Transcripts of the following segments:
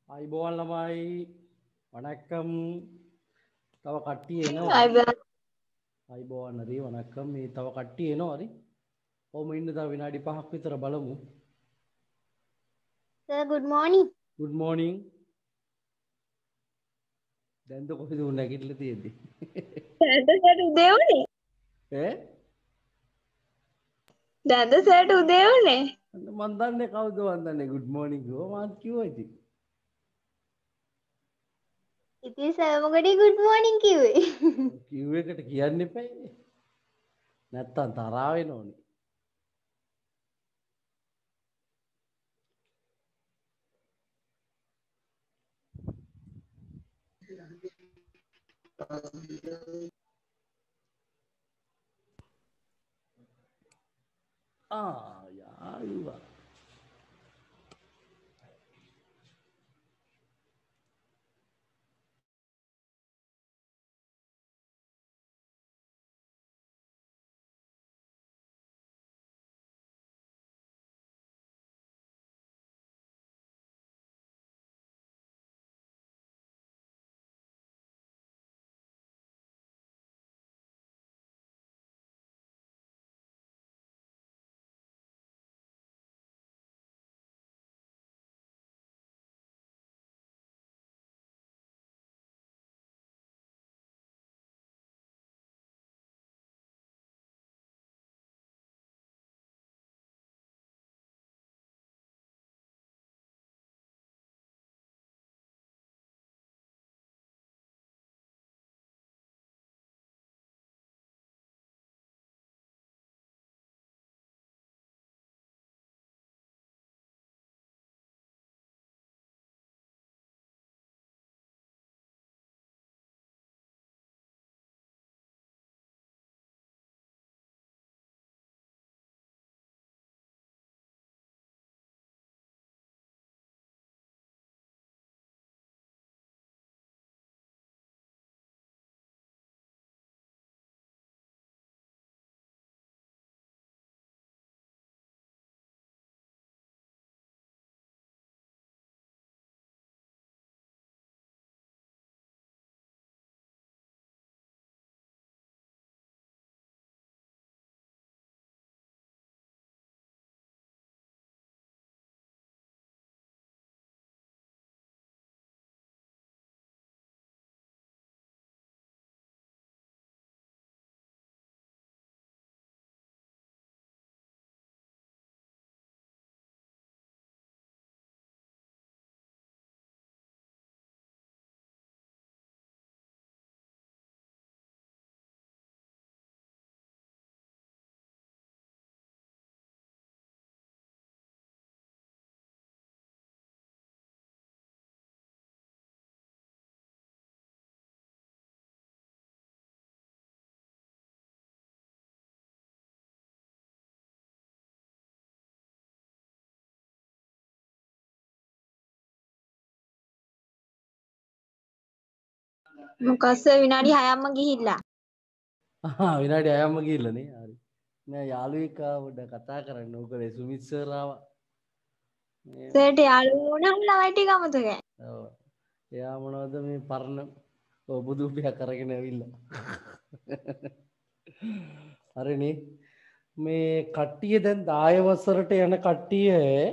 අයිබෝන් ළමයි වණක්කම් තව කට්ටිය එනවා හරි අයිබෝන් අයිබෝන් හරි වණක්කම් මේ තව කට්ටිය එනවා හරි ඔහොම ඉන්න තව විනාඩි 5ක් විතර බලමු sir good morning good morning දැන්ද කොහෙද උන් නැගිටලා තියෙන්නේ සර් උදේ උනේ ඈ දැන්ද සර්ට උදේ උනේ මන් දන්නේ කවුද මන් දන්නේ good morning කිව්වා මාත් කිව්වා ඉතින් ඉතින් සර් මොකටද good morning කිව්වේ කිව් එකට කියන්න එපානේ නැත්තම් තරහා වෙනෝනේ යාළුවා මොකක් සර් විනාඩි 6ක්ම ගිහිල්ලා විනාඩි 6ක්ම ගිහිල්ලානේ හරි නෑ යාළුවෙක් ආවොත් කතා කරන්න ඕකනේ සුමිත් සර් ආවා සර්ට යාළුවෝ වුණාම ළමයි ටික අමතකයි ඔව් එයා මොනවද මේ පරණ බුදුපියක් අරගෙන ඇවිල්ලා හරිනේ මේ කට්ටිය දැන් 10 වසරට යන කට්ටිය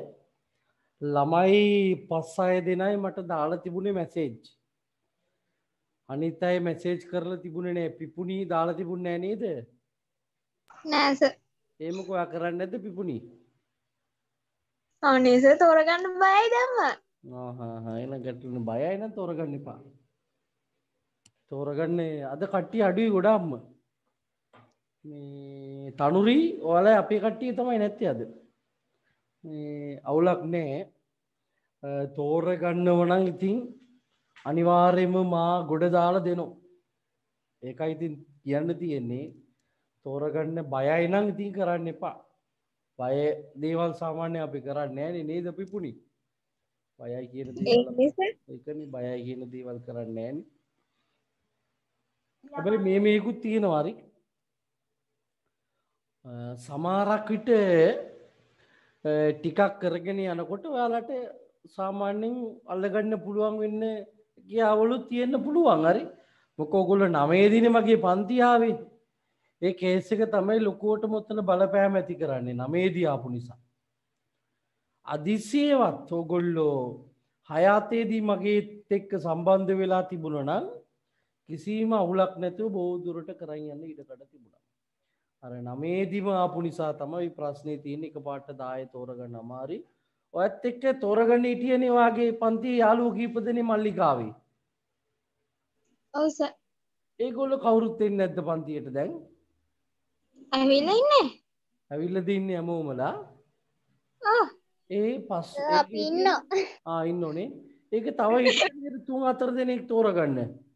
ළමයි 5-6 දෙනයි මට දාලා තිබුණේ මැසේජ් අනිත් අය මැසේජ් කරලා තිබුණේ නෑ පිපුණී දාලා තිබුණේ නෑ නේද නෑ සර් ඒ මොකෝ ඔයා කරන්නේ නැද්ද පිපුණී අනේ සර් තෝරගන්න බයයි දැම්ම එන ගැටලුනේ බයයි නම් තෝරගන්න එපා තෝරගන්නේ අද කට්ටිය අඩුයි ගොඩාක්ම මේ තනුරි ඔයාලා අපේ කට්ටිය තමයි නැත්තේ අද මේ අවුලක් නෑ තෝරගන්නව නම් ඉතින් අනිවාර්යයෙන්ම මා ගොඩ දාලා දෙනවා ඒකයි ඉතින් කියන්න තියෙන්නේ තෝරගන්න බයයි නම් ඉතින් කරන්න එපා බය දේවල් සාමාන්‍ය අපි කරන්නේ නෑනේ නේද පිපුණි බයයි කියන දේවල් ඒකනේ බයයි කියන දේවල් කරන්නේ නෑනේ හැබැයි මේකුත් තියෙනවා හරි සමහරක් විට ටිකක් කරගෙන යනකොට ඔයාලට සාමාන්‍යයෙන් අල්ලගන්න පුළුවන් වෙන්න කියාවලුත් තියෙන්න පුළුවන් හරි. මොකද ඔයගොල්ලෝ 9 දිනේ මගේ පන්ති ආවේ. ඒ කේස් එක තමයි ලොකුවටම උතන බලපෑම ඇති කරන්නේ 9 දී ආපු නිසා. අදිසියවත් ඔයගොල්ලෝ 6 දී මගේත් එක්ක සම්බන්ධ වෙලා තිබුණා නම් කිසිම අවුලක් නැතුව බොහෝ දුරට කරන් යන්න ඉඩකඩ තිබුණා. අර 9 දිම ආපු නිසා තමයි ප්‍රශ්නේ තියෙන්නේ එකපාරට 10 තෝරගන්න අමාරුයි. ඔයත් එක්ක තෝරගන්න හිටියනේ වාගේ පන්ති යාළුවෝ කීප දෙනෙක් මල්ලිකාවේ. ඔව් සර්. ඒගොල්ලෝ කවුරුත් එන්නේ නැද්ද පන්තියට දැන්? ඇවිල්ලා ඉන්නේ. ඇවිල්ලාද ඉන්නේ හැමෝමලා? ආ. ඒ පස් අපි ඉන්නවා. ඉන්නෝනේ. ඒක තව ඉතින් 3-4 දෙනෙක් තෝරගන්න.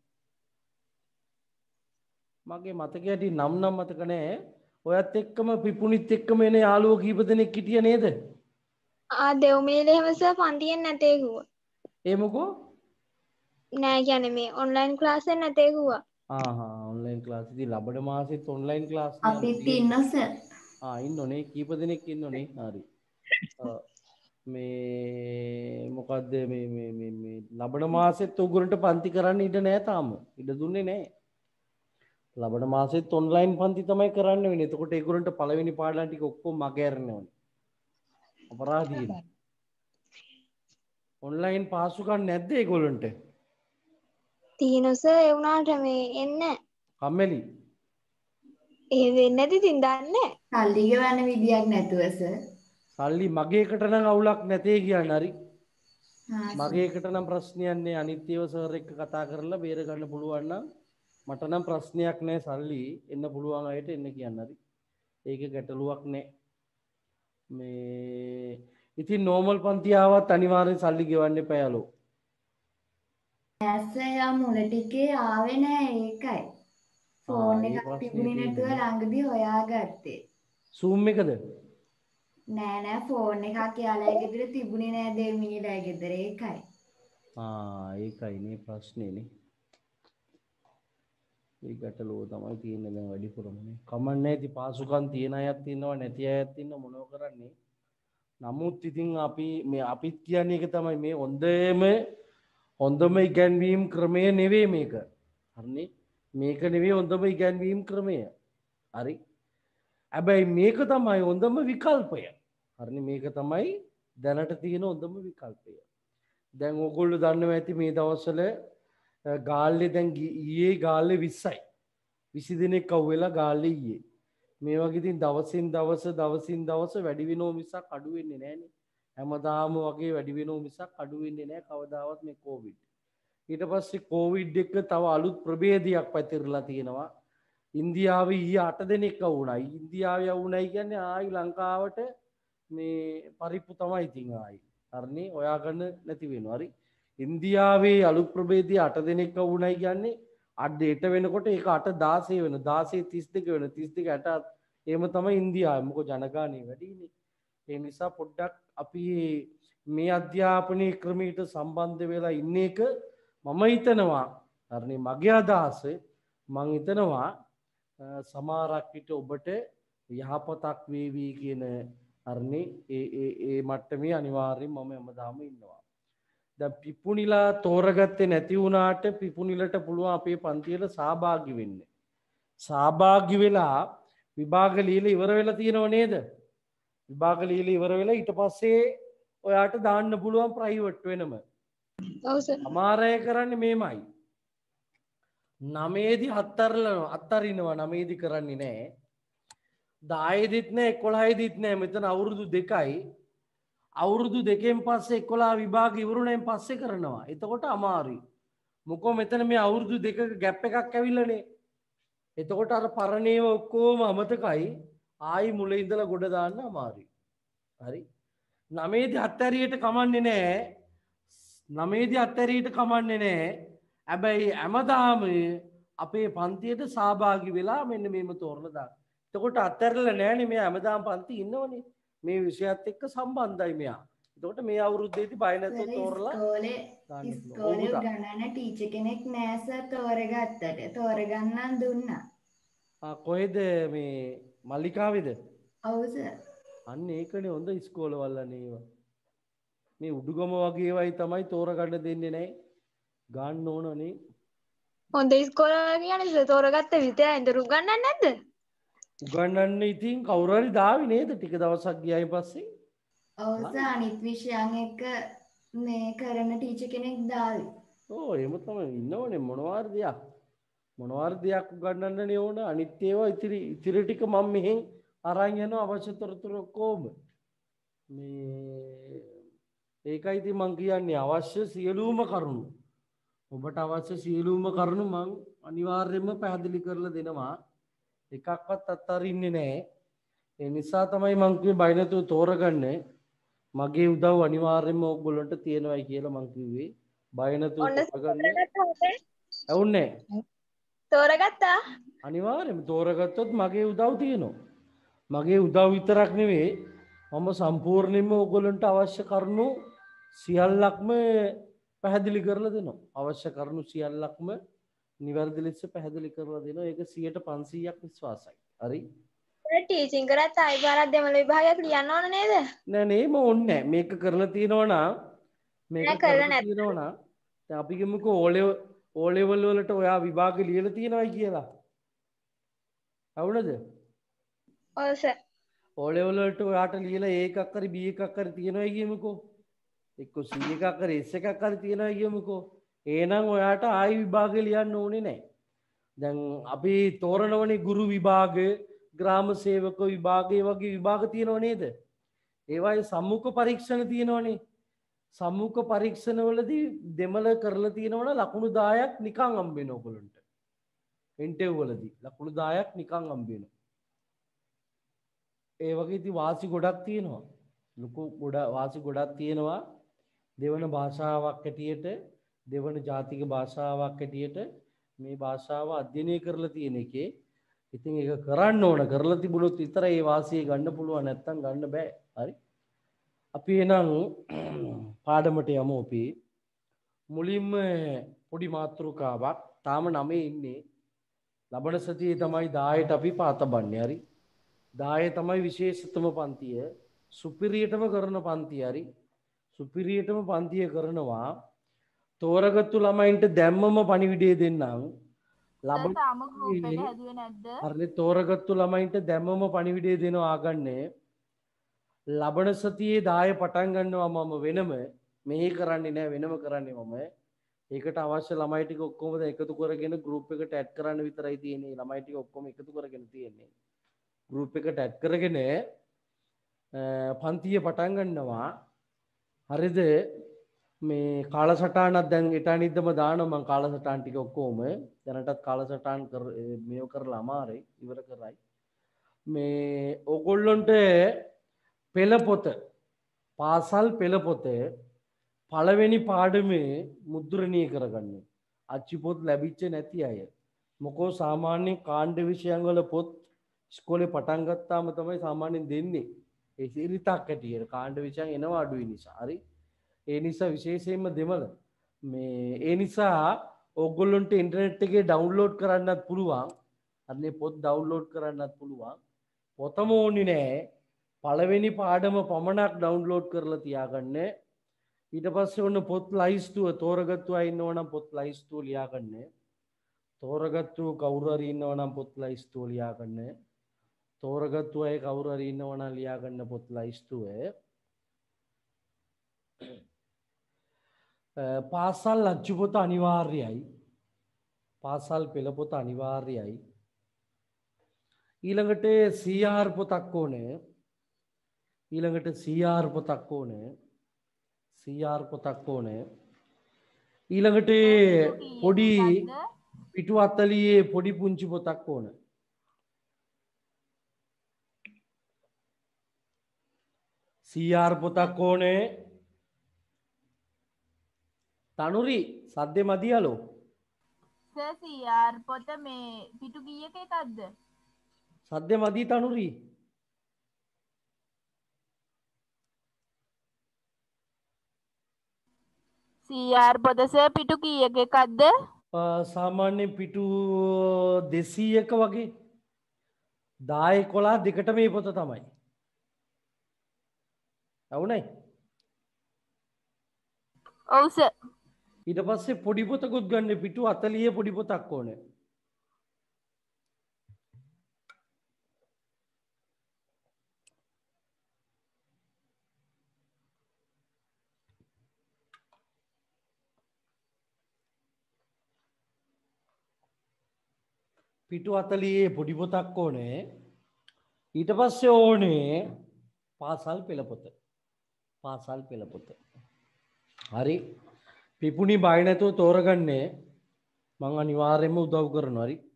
මගේ මතකයට නම් මතක නැහැ. ඔයත් එක්කම පිපුණිත් එක්කම එන යාළුවෝ කීප දෙනෙක් හිටිය නේද? දෙව්මිලේ හැම සර් පන්තියෙන් නැතේ කිව්වා. ඒ මොකෝ? නෑ කියන්නේ මේ ඔන්ලයින් ක්ලාස් එක නැතේ කිව්වා. ඔන්ලයින් ක්ලාස් ඉතින් ලබන මාසෙත් ඔන්ලයින් ක්ලාස් අපිත් ඉන්නවා සර්. ඉන්නෝනේ කීප දෙනෙක් ඉන්නෝනේ. හරි. මේ මොකද්ද මේ ලබන මාසෙත් උගුරට පන්ති කරන්න ඉඩ නෑ තාම. ඉඩ දුන්නේ නෑ. ලබන මාසෙත් ඔන්ලයින් පන්ති තමයි කරන්න වෙන්නේ. එතකොට ඒගොල්ලන්ට පළවෙනි පාඩම් ටික ඔක්කොම මගේ අරන්න ඕනේ. අපරාධීන. ඔන්ලයින් පාසුකම් නැද්ද ඒගොල්ලන්ට? තියෙනවා සර් ඒ වුණාට මේ එන්නේ කම්මැලි. ඒ වෙන්නේ නැති ඉතින් දන්නේ. සල්ලි ගෙවන්න විදියක් නැතුව සර්. සල්ලි මගේ එකට නම් අවුලක් නැතේ කියන්නේ හරි. මගේ එකට නම් ප්‍රශ්නයක් නෑ. අනිත්‍යව සර් එක්ක කතා කරලා බේර ගන්න පුළුවන් නම් මට නම් ප්‍රශ්නයක් නෑ. සල්ලි එන්න පුළුවන් අයට එන්න කියන්න හරි. ඒක ගැටලුවක් නෑ. මේ ඉතින් නෝමල් පන්ති ආවත් අනිවාර්යෙන් සල්ලි ගෙවන්න එපා යාළුවෝ. ඇස්ස යා මුල ටිකේ ආවේ නෑ ඒකයි. ෆෝන් එකක් තිබුණේ නැතුව ළඟදී හොයාගත්තේ. Zoom එකද? නෑ ෆෝන් එකක් යාළුවා ගෙදර තිබුණේ නෑ දෙවිමිනිලා ගෙදර ඒකයි. ඒකයි නේ ප්‍රශ්නේ නේ. ඒ ගැටලුව තමයි තියෙන්නේ දැන් වැඩිපුරමනේ. කමන්නේ ඉතින් පාසුකම් තියෙන අයත් ඉන්නවා නැති අයත් ඉන්නවා මොනව කරන්නේ. නමුත් ඉතින් අපිත් කියන්නේ ඒක තමයි මේ හොඳම ඉගැන්වීම් ක්‍රමය නෙවෙයි මේක. හරිනේ? මේක නෙවෙයි හොඳම ඉගැන්වීම් ක්‍රමය. හරි? හැබැයි මේක තමයි හොඳම විකල්පය. හරිනේ? මේක තමයි දැනට තියෙන හොඳම විකල්පය. දැන් ඕගොල්ලෝ දන්නවා ඇති මේ දවස්වල ගාල්ලේ දැන් ඊයේ ගාල්ලේ 20යි. 20 දිනක් අවුවෙලා ගාල්ලේ ඊයේ. මේ වගේ ඉතින් දවසින් දවස වැඩි වෙනව මිසක් අඩු වෙන්නේ නැහනේ. හැමදාම වගේ වැඩි වෙනව මිසක් අඩු වෙන්නේ නැහැ කවදාවත් මේ කොවිඩ්. ඊට පස්සේ කොවිඩ් එක තව අලුත් ප්‍රභේදයක් පැතිරලා තියෙනවා. ඉන්දියාවේ ඊයේ 8 දෙනෙක් වුණා. ඉන්දියාවේ වුණයි කියන්නේ ආයි ලංකාවට මේ පරිප්පු තමයි ඉතින් ආයි. හරිනේ? හොයාගන්න නැති වෙනවා. හරි. ඉන්දියාවේ අලුත් ප්‍රභේදය 8 දෙනෙක් වුණයි කියන්නේ අඩ 8 වෙනකොට ඒක 8 16 වෙන 16 32 වෙන 32 8 එහෙම තමයි ඉන්දියාවේ. මොකද ජනගහනය වැඩිනේ. ඒ නිසා පොඩ්ඩක් අපි මේ අධ්‍යාපනයේ ක්‍රමයට සම්බන්ධ වෙලා ඉන්න එක මම හිතනවා හරිනේ මගේ අදහස මම හිතනවා සමහරක් විට ඔබට යහපතක් වේවි කියන හරිනේ ඒ මට්ටමේ අනිවාර්යෙන් මම හැමදාම ඉන්නවා. දැන් පිපුණිලා තෝරගත්තේ නැති වුණාට පිපුණිලට පුළුවන් අපේ පන්තියට සහභාගී වෙන්න. සහභාගී වෙලා විභාග ලියලා ඉවර වෙලා තියෙනව නේද? විභාග ලියලා ඉවර වෙලා ඊට පස්සේ ඔයාට දාන්න පුළුවන් ප්‍රයිවට් වෙනම. ඔව් සර්. අමාර අය කරන්නේ මේමයි. 9 දී අත්තරිනවා 9 දී කරන්නේ නැහැ. 10 දිත් නැහැ 11 දිත් නැහැ. මෙතන අවුරුදු 2යි. අවුරුදු 2කින් පස්සේ 11 විභාග ඉවරුණෙන් පස්සේ කරනවා. එතකොට අමාරුයි. මොකෝ මෙතන මේ අවුරුදු 2ක ગેප් එකක් ඇවිල්ලානේ. එතකොට අර පරණේව ඔක්කොම අමතකයි. ආයි මුලින් ඉඳලා ගොඩ දාන්න අමාරුයි. හරි? 9 දී අත්තරියට කමන්නේ නැහැ. 9 දී අත්තරියට කමන්නේ නැහැ. හැබැයි හැමදාම අපේ පන්තියට සහභාගී වෙලා මෙන්න මේම තෝරලා දාන්න. එතකොට අත්හැරලා නැහනේ මෙයා හැමදාම පන්ති ඉන්නවනේ. මේ විෂයත් එක්ක සම්බන්ධයි මෙයා. එතකොට මේ අවුරුද්දේදී බය නැතුව තෝරලා ඉස්කෝලේ ගණන ටීචර් කෙනෙක් නෑ සර් තෝරගත්තට. තෝරගන්නන් දුන්නා. කොහෙද මේ මල්ලිකාවේද? ඔව් සර්. අන්න ඒකනේ හොඳ ඉස්කෝලවල නේව. මේ උඩුගම වගේ ඒවායි තමයි තෝරගන්න දෙන්නේ නැහැ. ගන්න ඕනනේ. හොඳ ඉස්කෝලේ කියන්නේ තෝරගත්ත විතරයි ඉදරු ගන්නන්නේ නැද්ද? උගන්වන්න ඉතින් කවුරු හරි දාවි නේද ටික දවසක් ගියායින් පස්සේ? ඔව් සර් අනිත් විෂයන් එක්ක මේ කරන ටීචර් කෙනෙක් දාවි. ඕ එහෙම තමයි ඉන්නවනේ මොනවාරි දෙයක්. මොනවාරි දෙයක් උගන්වන්නනේ ඕන. අනිත් ඒවා ඉතිරි ටික මම මෙහෙන් අරන් යනවා අවශ්‍ය තොරතුරු ඔක්කොම. මේ ඒකයි ඉතින් මං කියන්නේ අවශ්‍ය සියලුම කරුණු. ඔබට අවශ්‍ය සියලුම කරුණු මං අනිවාර්යයෙන්ම පැහැදිලි කරලා දෙනවා. එකක්වත් අත්හරින්නේ නැහැ. ඒ නිසා තමයි මං කිව්වේ බය නැතුව තෝරගන්න. මගේ උදව් අනිවාර්යයෙන්ම ඕගොල්ලන්ට තියෙනවායි කියලා මං කිව්වේ. බය නැතුව තෝරගන්න. ඇවුන්නේ? තෝරගත්තා? අනිවාර්යයෙන්ම තෝරගත්තොත් මගේ උදව් තියෙනවා. මගේ උදව් විතරක් නෙවෙයි මම සම්පූර්ණයෙන්ම ඕගොල්ලන්ට අවශ්‍ය කරුණු සියල්ලක්ම පැහැදිලි කරලා දෙනවා. අවශ්‍ය කරුණු සියල්ලක්ම නිවැරදි ලෙස පැහැදිලි කරලා දෙනවා. ඒක 100% විශ්වාසයි. හරි? ටීචින් කරත් ආයි පාරක් දෙමළ විභාගයක් ලියන්න ඕන නේද? නෑ නේ මම ඕනේ නෑ. මේක කරලා තියෙනවා නම් මේක කරලා තියෙනවා නම් දැන් අපි ගමුකෝ ඕ ලෙවල් වලට ඔයා විභාග ලියලා තියෙනවයි කියලා. අවුලද? ඔව් සර්. ඕ ලෙවල් වලට ඔයාට ලියලා A එකක් හරි B එකක් හරි තියෙනවයි කියමුකෝ. එක්ක C එකක් හරි S එකක් හරි තියෙනවයි කියමුකෝ. එහෙනම් ඔයාට ආයි විභාග ලියන්න ඕනේ නෑ. දැන් අපි තෝරනවනේ ගුරු විභාග, ග්‍රාම සේවක විභාග වගේ විභාග තියෙනව නේද? ඒවායේ සම්මුඛ පරීක්ෂණ තියෙනවනේ. සම්මුඛ පරීක්ෂණ වලදී දෙමළ කරලා තියෙනවනේ ලකුණු 10ක් නිකන් හම්බ වෙනවා ඔයගොල්ලන්ට. ඉන්ටර්විව් වලදී ලකුණු 10ක් නිකන් හම්බ වෙනවා. ඒ වගේ ඉතින් වාසි ගොඩක් තියෙනවා. වාසි ගොඩක් තියෙනවා. දෙවන භාෂාවක් හැටියට, දෙවන ජාතික භාෂාවක් හැටියට මේ භාෂාව අධ්‍යයනය කරලා තියෙන එකේ ඉතින් ඒක කරන්න ඕන. කරලා තිබුණොත් විතරයි ඒ වාසිය ගන්න පුළුවන්. නැත්තම් ගන්න බෑ. හරි? අපි එනම් පාඩමට යමු. අපි මුලින්ම පොඩි මාතෘකාවක් තාම 9 ඉන්නේ. ලබන සතියේ තමයි 10ට අපි පාතබන්නේ. හරි? 10 තමයි විශේෂතම පන්තිය. සුපිරියටම කරන පන්තිය. හරි? සුපිරියටම පන්තිය කරනවා. තෝරගත්තු ළමයින්ට දැම්මම පණිවිඩය දෙන්නම්. ලබන තාම ගෲප් එක හැදුවේ නැද්ද? හරිනේ තෝරගත්තු ළමයින්ට දැම්මම පණිවිඩය දෙනවා ආගන්නේ. ලබන සතියේ 10 පටන් ගන්නවා මම වෙනම මෙහි කරන්නේ නැහැ වෙනම කරන්නේ මම. ඒකට අවශ්‍ය ළමයි ටික ඔක්කොම දැන් එකතු කරගෙන ගෲප් එකට ඇඩ් කරන්න විතරයි තියෙන්නේ. ළමයි ටික ඔක්කොම එකතු කරගෙන තියෙන්නේ. ගෲප් එකට ඇඩ් කරගෙන පන්තිය පටන් ගන්නවා. හරිද? මේ කාලසටහනක් දැන් ඊටානිද්දම දානවා මම කාලසටහන් ටික ඔක්කොම. දැනටත් කාලසටහන් මේව කරලා අමාරයි ඉවර කරයි. මේ ඕගොල්ලන්ට පෙළ පොත පාසල් පෙළ පොත පළවෙනි පාඩමේ මුද්‍රණය කරගන්න. අච්චි පොත් ලැබිච්ච නැති අය. මොකෝ සාමාන්‍යයෙන් කාණ්ඩ විෂයන් වල පොත් ඉස්කෝලේ පටන් ගත්තාම තමයි සාමාන්‍යයෙන් දෙන්නේ. ඒ සිරිතක් ඇටියට කාණ්ඩ විෂයන් එනවා අඩුයි නිසා. හරි? ඒ නිසා විශේෂයෙන්ම දෙමළ මේ ඒ නිසා ඕගොල්ලන්ට ඉන්ටර්නෙට් එකේ ඩවුන්ලෝඩ් කරන්නත් පුළුවන්. අන්නේ පොත් ඩවුන්ලෝඩ් කරන්නත් පුළුවන්. පොතම ඕනේ නෑ. පළවෙනි පාඩම පමණක් ඩවුන්ලෝඩ් කරලා තියාගන්න. ඊට පස්සේ ඔන්න පොත් ලයිස්තුව තෝරගත්තු අය ඉන්නවනම් පොත් ලයිස්තුව ලියාගන්න. තෝරගත්තු කවුරු හරි ඉන්නවනම් පොත් ලයිස්තුව ලියාගන්න. තෝරගත්තු අය කවුරු හරි ඉන්නවනම් ලියාගන්න පොත් ලයිස්තුව. පාසල් අච්චු පොත අනිවාර්යයි. පාසල් පෙළ පොත අනිවාර්යයි. ඊළඟට CR පොතක් ඕනේ. ඊළඟට CR පොතක් ඕනේ. CR පොතක් ඕනේ. ඊළඟට පොඩි පිටු 40 පොඩි පුංචි පොතක් ඕනේ. CR පොතක් ඕනේ. තනුරි සද්දෙ මදියලෝ. සර් CR පොත මේ පිටු කීයක එකක්ද? සද්දෙ මදි තනුරි. CR පොත සර් පිටු කීයක එකක්ද? සාමාන්‍ය පිටු 200ක වගේ 10 11 දෙකට මේ පොත තමයි. අවුනේ? ඔව් සර්. ඊට පස්සේ පොඩි පොතකුත් ගන්න පිටු 40 පොඩි පොතක් ඕනේ. පිටු 40 පොඩි පොතක් ඕනේ. ඊට පස්සේ ඕනේ පාසල් පෙළ පොත. පාසල් පෙළ පොත. හරි. පිපුණි බය නැතුව තෝරගන්නේ මං අනිවාර්යයෙන්ම උදව් කරනවා. හරි.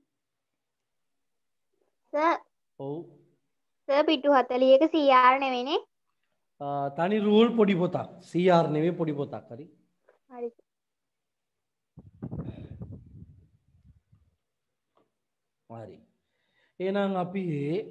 සර් ඔව්. සර් පිටු 40ක CR නෙවෙයිනේ. තනි රූල් පොඩි පොතක්. CR නෙවෙයි පොඩි පොතක්. හරි. හරි. හරි. එහෙනම් අපි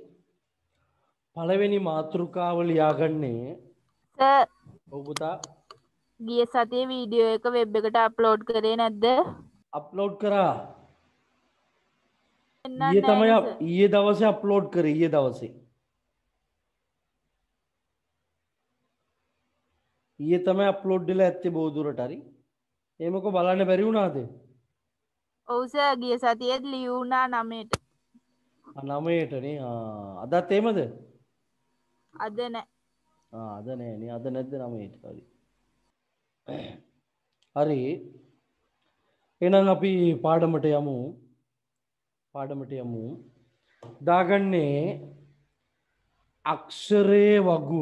පළවෙනි මාතෘකාව ලියාගන්නේ සර් ඔව් පුතා ගිය සතියේ වීඩියෝ එක වෙබ් එකට අප්ලෝඩ් කරේ නැද්ද? අප්ලෝඩ් කරා. පෙන්නන්නේ ඊයේ තමයි නැහැ සර්. ඊයේ දවසේ අප්ලෝඩ් කරේ ඊයේ දවසේ. ඊයේ තමයි අප්ලෝඩ් වෙලා ඇත්තේ බෝදුරට. හරි. එහෙමක බලන්න බැරි වුණාද? ඔව් සර් ගිය සතියේත් ලියුණා 9ට. 9ට නේ. අදත් එහෙමද? අද නෑ. අද නෑ නේ. අද නැද්ද 9ට? හරි. හරි. එහෙනම් අපි පාඩමට යමු. පාඩමට යමු. දාගන්නේ අක්ෂරයේ වගුව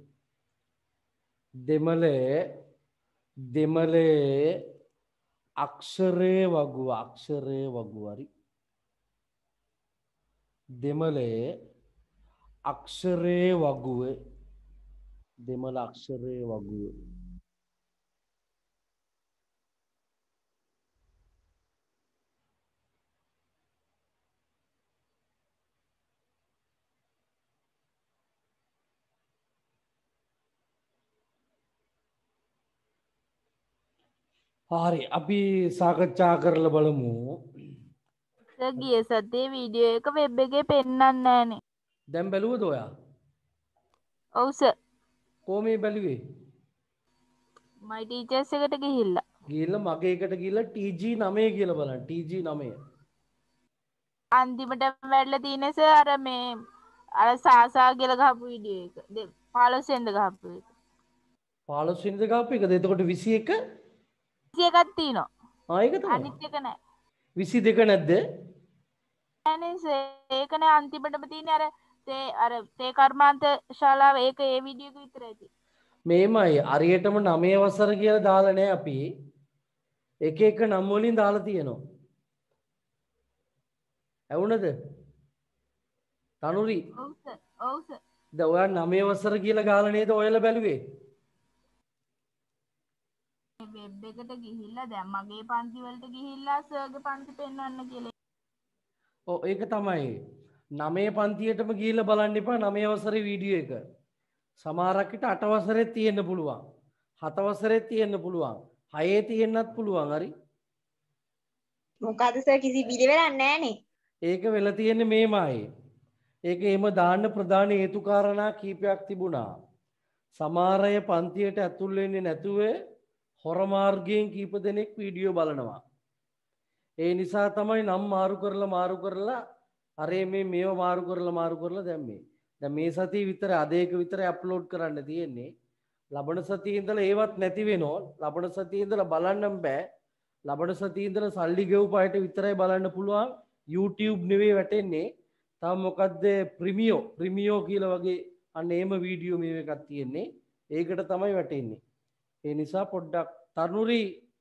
දෙමළේ අක්ෂරයේ වගුව හරි. දෙමළේ අක්ෂරයේ වගුව දෙමළ අක්ෂරයේ වගුව හරි අපි සාකච්ඡා කරලා බලමු. සර් ගිය සතියේ වීඩියෝ එක වෙබ් එකේ පෙන්නන්නේ නැහනේ. දැන් බැලුවද ඔයා? ඔව් සර්. කොහොමද බැලුවේ? my teachers එකට ගිහිල්ලා. ගිහිල්ලා මගේ එකට ගිහිල්ලා TG9 කියලා බලන්න. TG9. අන්තිමට වැඩලා තියෙන්නේ සර් අර මේ අර සාසා කියලා ගහපු වීඩියෝ එක. 15 වෙනිද ගහපු එක. 15 වෙනිද ගාපු එකද? එතකොට 21 21ක් තියෙනවා. ඒක තමයි. අනිත් එක නෑ. 22 නැද්ද? නෑනේ සර් ඒකනේ අන්තිමටම තියෙන්නේ අර තේ කර්මාන්ත ශාලාව ඒක ඒ වීඩියෝ එක විතරයි තියෙන්නේ. මේමයි හරියටම 9 වසර කියලා දාලා නැහැ අපි. එක එක නම් වලින් දාලා තියෙනවා. ඇවුනද? තනුරි. ඔව් සර්. ඔව් සර්. දැන් ඔයා 9 වසර කියලා ගාලා නේද ඔයලා බැලුවේ? වෙබ් එකට ගිහිල්ලා දැන් මගේ පන්ති වලට ගිහිල්ලා සර්ගේ පන්ති පෙන්වන්න කියලා. ඔව් ඒක තමයි. 9 පන්තියටම ගිහිල්ලා බලන්න එපා 9 වසරේ වීඩියෝ එක. සමහරක් විට 8 වසරේ තියෙන්න පුළුවන්. 7 වසරේ තියෙන්න පුළුවන්. 6 තියෙන්නත් පුළුවන්. හරි. මොකද සර් කිසි පිළිවෙලක් නැහනේ. ඒක වෙලා තියෙන්නේ මේමයි. ඒක එහෙම දාන්න ප්‍රධාන හේතු කාරණා කීපයක් තිබුණා. සමහර අය පන්තියට ඇතුල් වෙන්නේ නැතුව හොර මාර්ගයෙන් කීප දෙනෙක් වීඩියෝ බලනවා. ඒ නිසා තමයි නම් මාරු කරලා අරේ මේව මාරු කරලා දැම්මේ. දැන් මේ සතිය විතර අද එක විතරයි අප්ලෝඩ් කරන්න තියෙන්නේ. ලබන සතියේ ඉඳලා ඒවත් නැති වෙනවා. ලබන සතියේ ඉඳලා බලන්නම් බෑ. ලබන සතියේ ඉඳලා සල්ලි ගෙවපු අයට විතරයි බලන්න පුළුවන්. YouTube නෙවෙයි වැටෙන්නේ. තව මොකද්ද ප්‍රීමියෝ කියලා වගේ අන්න එහෙම වීඩියෝ මේ එකක් තියෙන්නේ. ඒකට තමයි වැටෙන්නේ. ඒ නිසා පොඩ්ඩක් තරුණුරි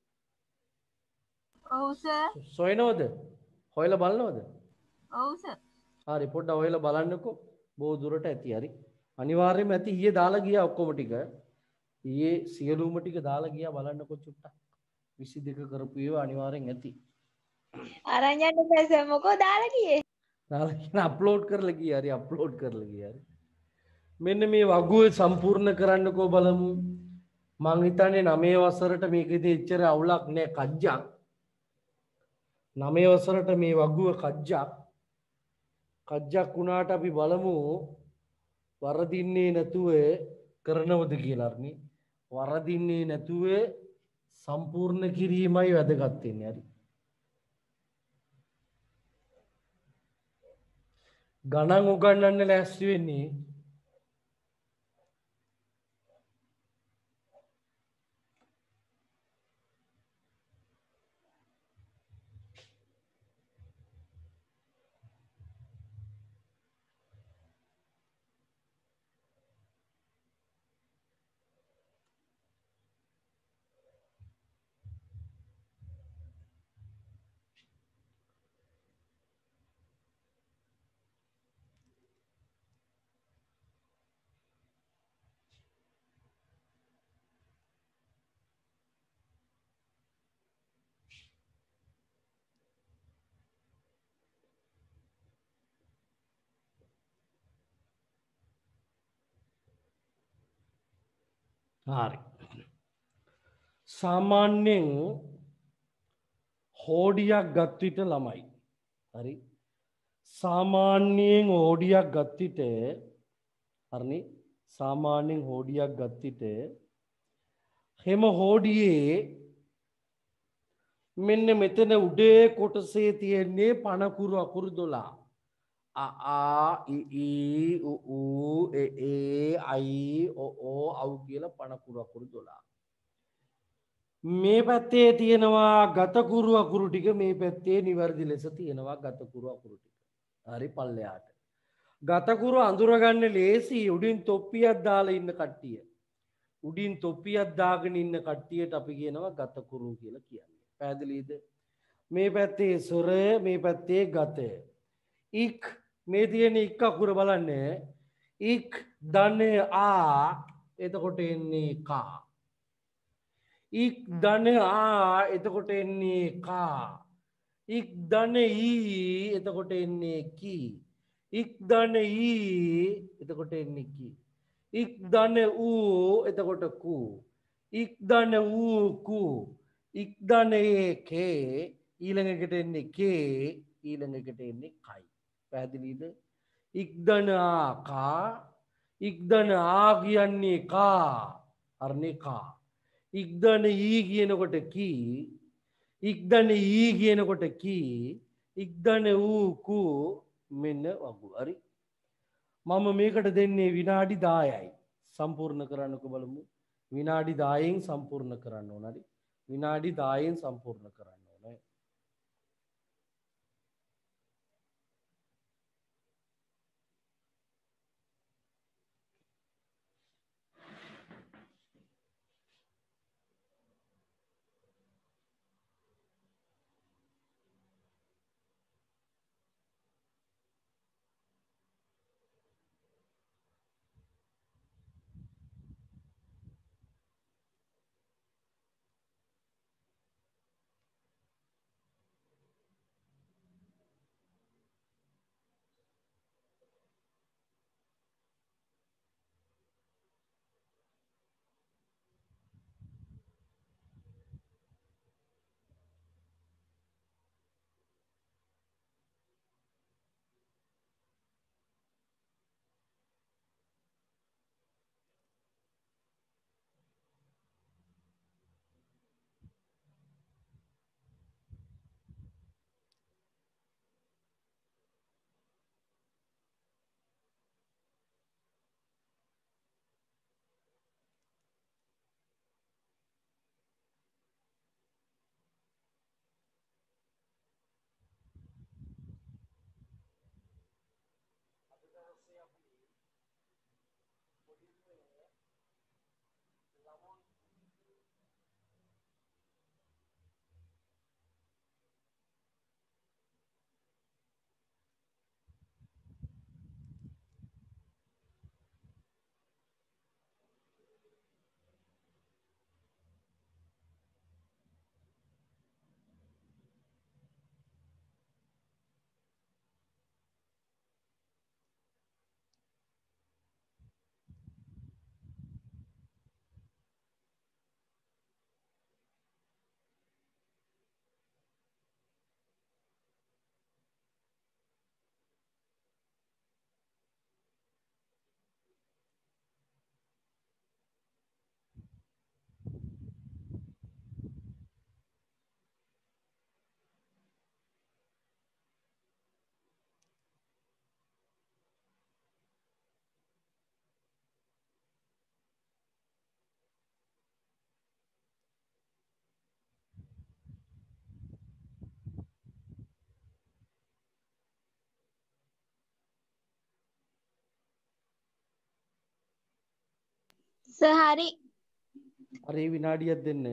ඔව් සර්. සොයනවද? හොයලා බලනවද? ඔව් සර්. හරි පොඩ්ඩක් හොයලා බලන්නකෝ. බොහෝ දුරට ඇති හරි. අනිවාර්යයෙන්ම ඇති ඊයේ දාලා ගියා ඔක්කොම ටික. ඊයේ සියලුම ටික දාලා ගියා බලන්නකෝ චුට්ටක්. 22 කරපු ඒවා අනිවාර්යෙන් ඇති. අරන් යන්න බෑ සර් මොකෝ දාලා ගියේ. දාලා කියන අප්ලෝඩ් කරලා ගියා හරි අප්ලෝඩ් කරලා ගියා හරි. මෙන්න මේ වගුව සම්පූර්ණ කරන්නකෝ බලමු. මං හිතන්නේ 9 වසරට මේකෙදී එච්චර අවුලක් නෑ කජ්ජක්. 9 වසරට මේ වගුව කජ්ජක් වුණාට අපි බලමු වරදින්නේ නැතුව කරනවද කියලා අරනේ. වරදින්නේ නැතුව සම්පූර්ණ කිරීමයි වැදගත් වෙන්නේ. හරි. ගණන් උගන්වන්න ලෑස්ති වෙන්නේ හරි. සාමාන්‍යයෙන් හෝඩියක් ගත් විට ළමයි. හරි. සාමාන්‍යයෙන් හෝඩියක් ගත් විට හරිනේ සාමාන්‍යයෙන් හෝඩියක් ගත් විට හැම හෝඩියේ මෙන්න මෙතන උඩේ කොටසේ තියෙන්නේ පණකුරු අකුරු 12. ආ ඊ ඌ ඒ අයි ඕ අව් කියලා පණකුරු අකුරු 12. මේ පැත්තේ තියෙනවා ගතකුරු අකුරු ටික මේ පැත්තේ නිවැරදි ලෙස තියෙනවා ගතකුරු අකුරු ටික. හරි පල්ලෙහාට. ගතකුරු අඳුරගන්න ලේසි උඩින් තොප්පියක් දාලා ඉන්න කට්ටිය. උඩින් තොප්පියක් දාගෙන ඉන්න කට්ටියට අපි කියනවා ගතකුරු කියලා කියන්නේ. පැහැදිලිද? මේ පැත්තේ ස්වරය මේ පැත්තේ ගතය. ඉක් මේ තියෙන ඉක් අකුර බලන්න. ඉක් ධන ආ එතකොට එන්නේ කා. ඉක් ධන ආ එතකොට එන්නේ කා. ඉක් ධන ඊ එතකොට එන්නේ කී. ඉක් ධන ඊ එතකොට එන්නේ කී. ඉක් ධන ඌ එතකොට කූ. ඉක් ධන ඌ කූ. ඉක් ධන කේ ඊළඟකට එන්නේ කේ ඊළඟකට එන්නේ කයි. පැහැදිලිද? ඉක් ධන ආ කා. ඉක් ධන ආ කියන්නේ කා. හරිනේ කා. ඉක් ධන ඊ කියනකොට කී. ඉක් ධන ඊ කියනකොට කී. ඉක් ධන ඌ කූ මෙන්න වගු. හරි. මම මේකට දෙන්නේ විනාඩි 10යි. සම්පූර්ණ කරන්නක බලමු. විනාඩි 10න් සම්පූර්ණ කරන්න ඕන. හරි. විනාඩි 10න් සම්පූර්ණ කරන්න ඕනේ. සහරි හරි විනාඩියක් දෙන්න.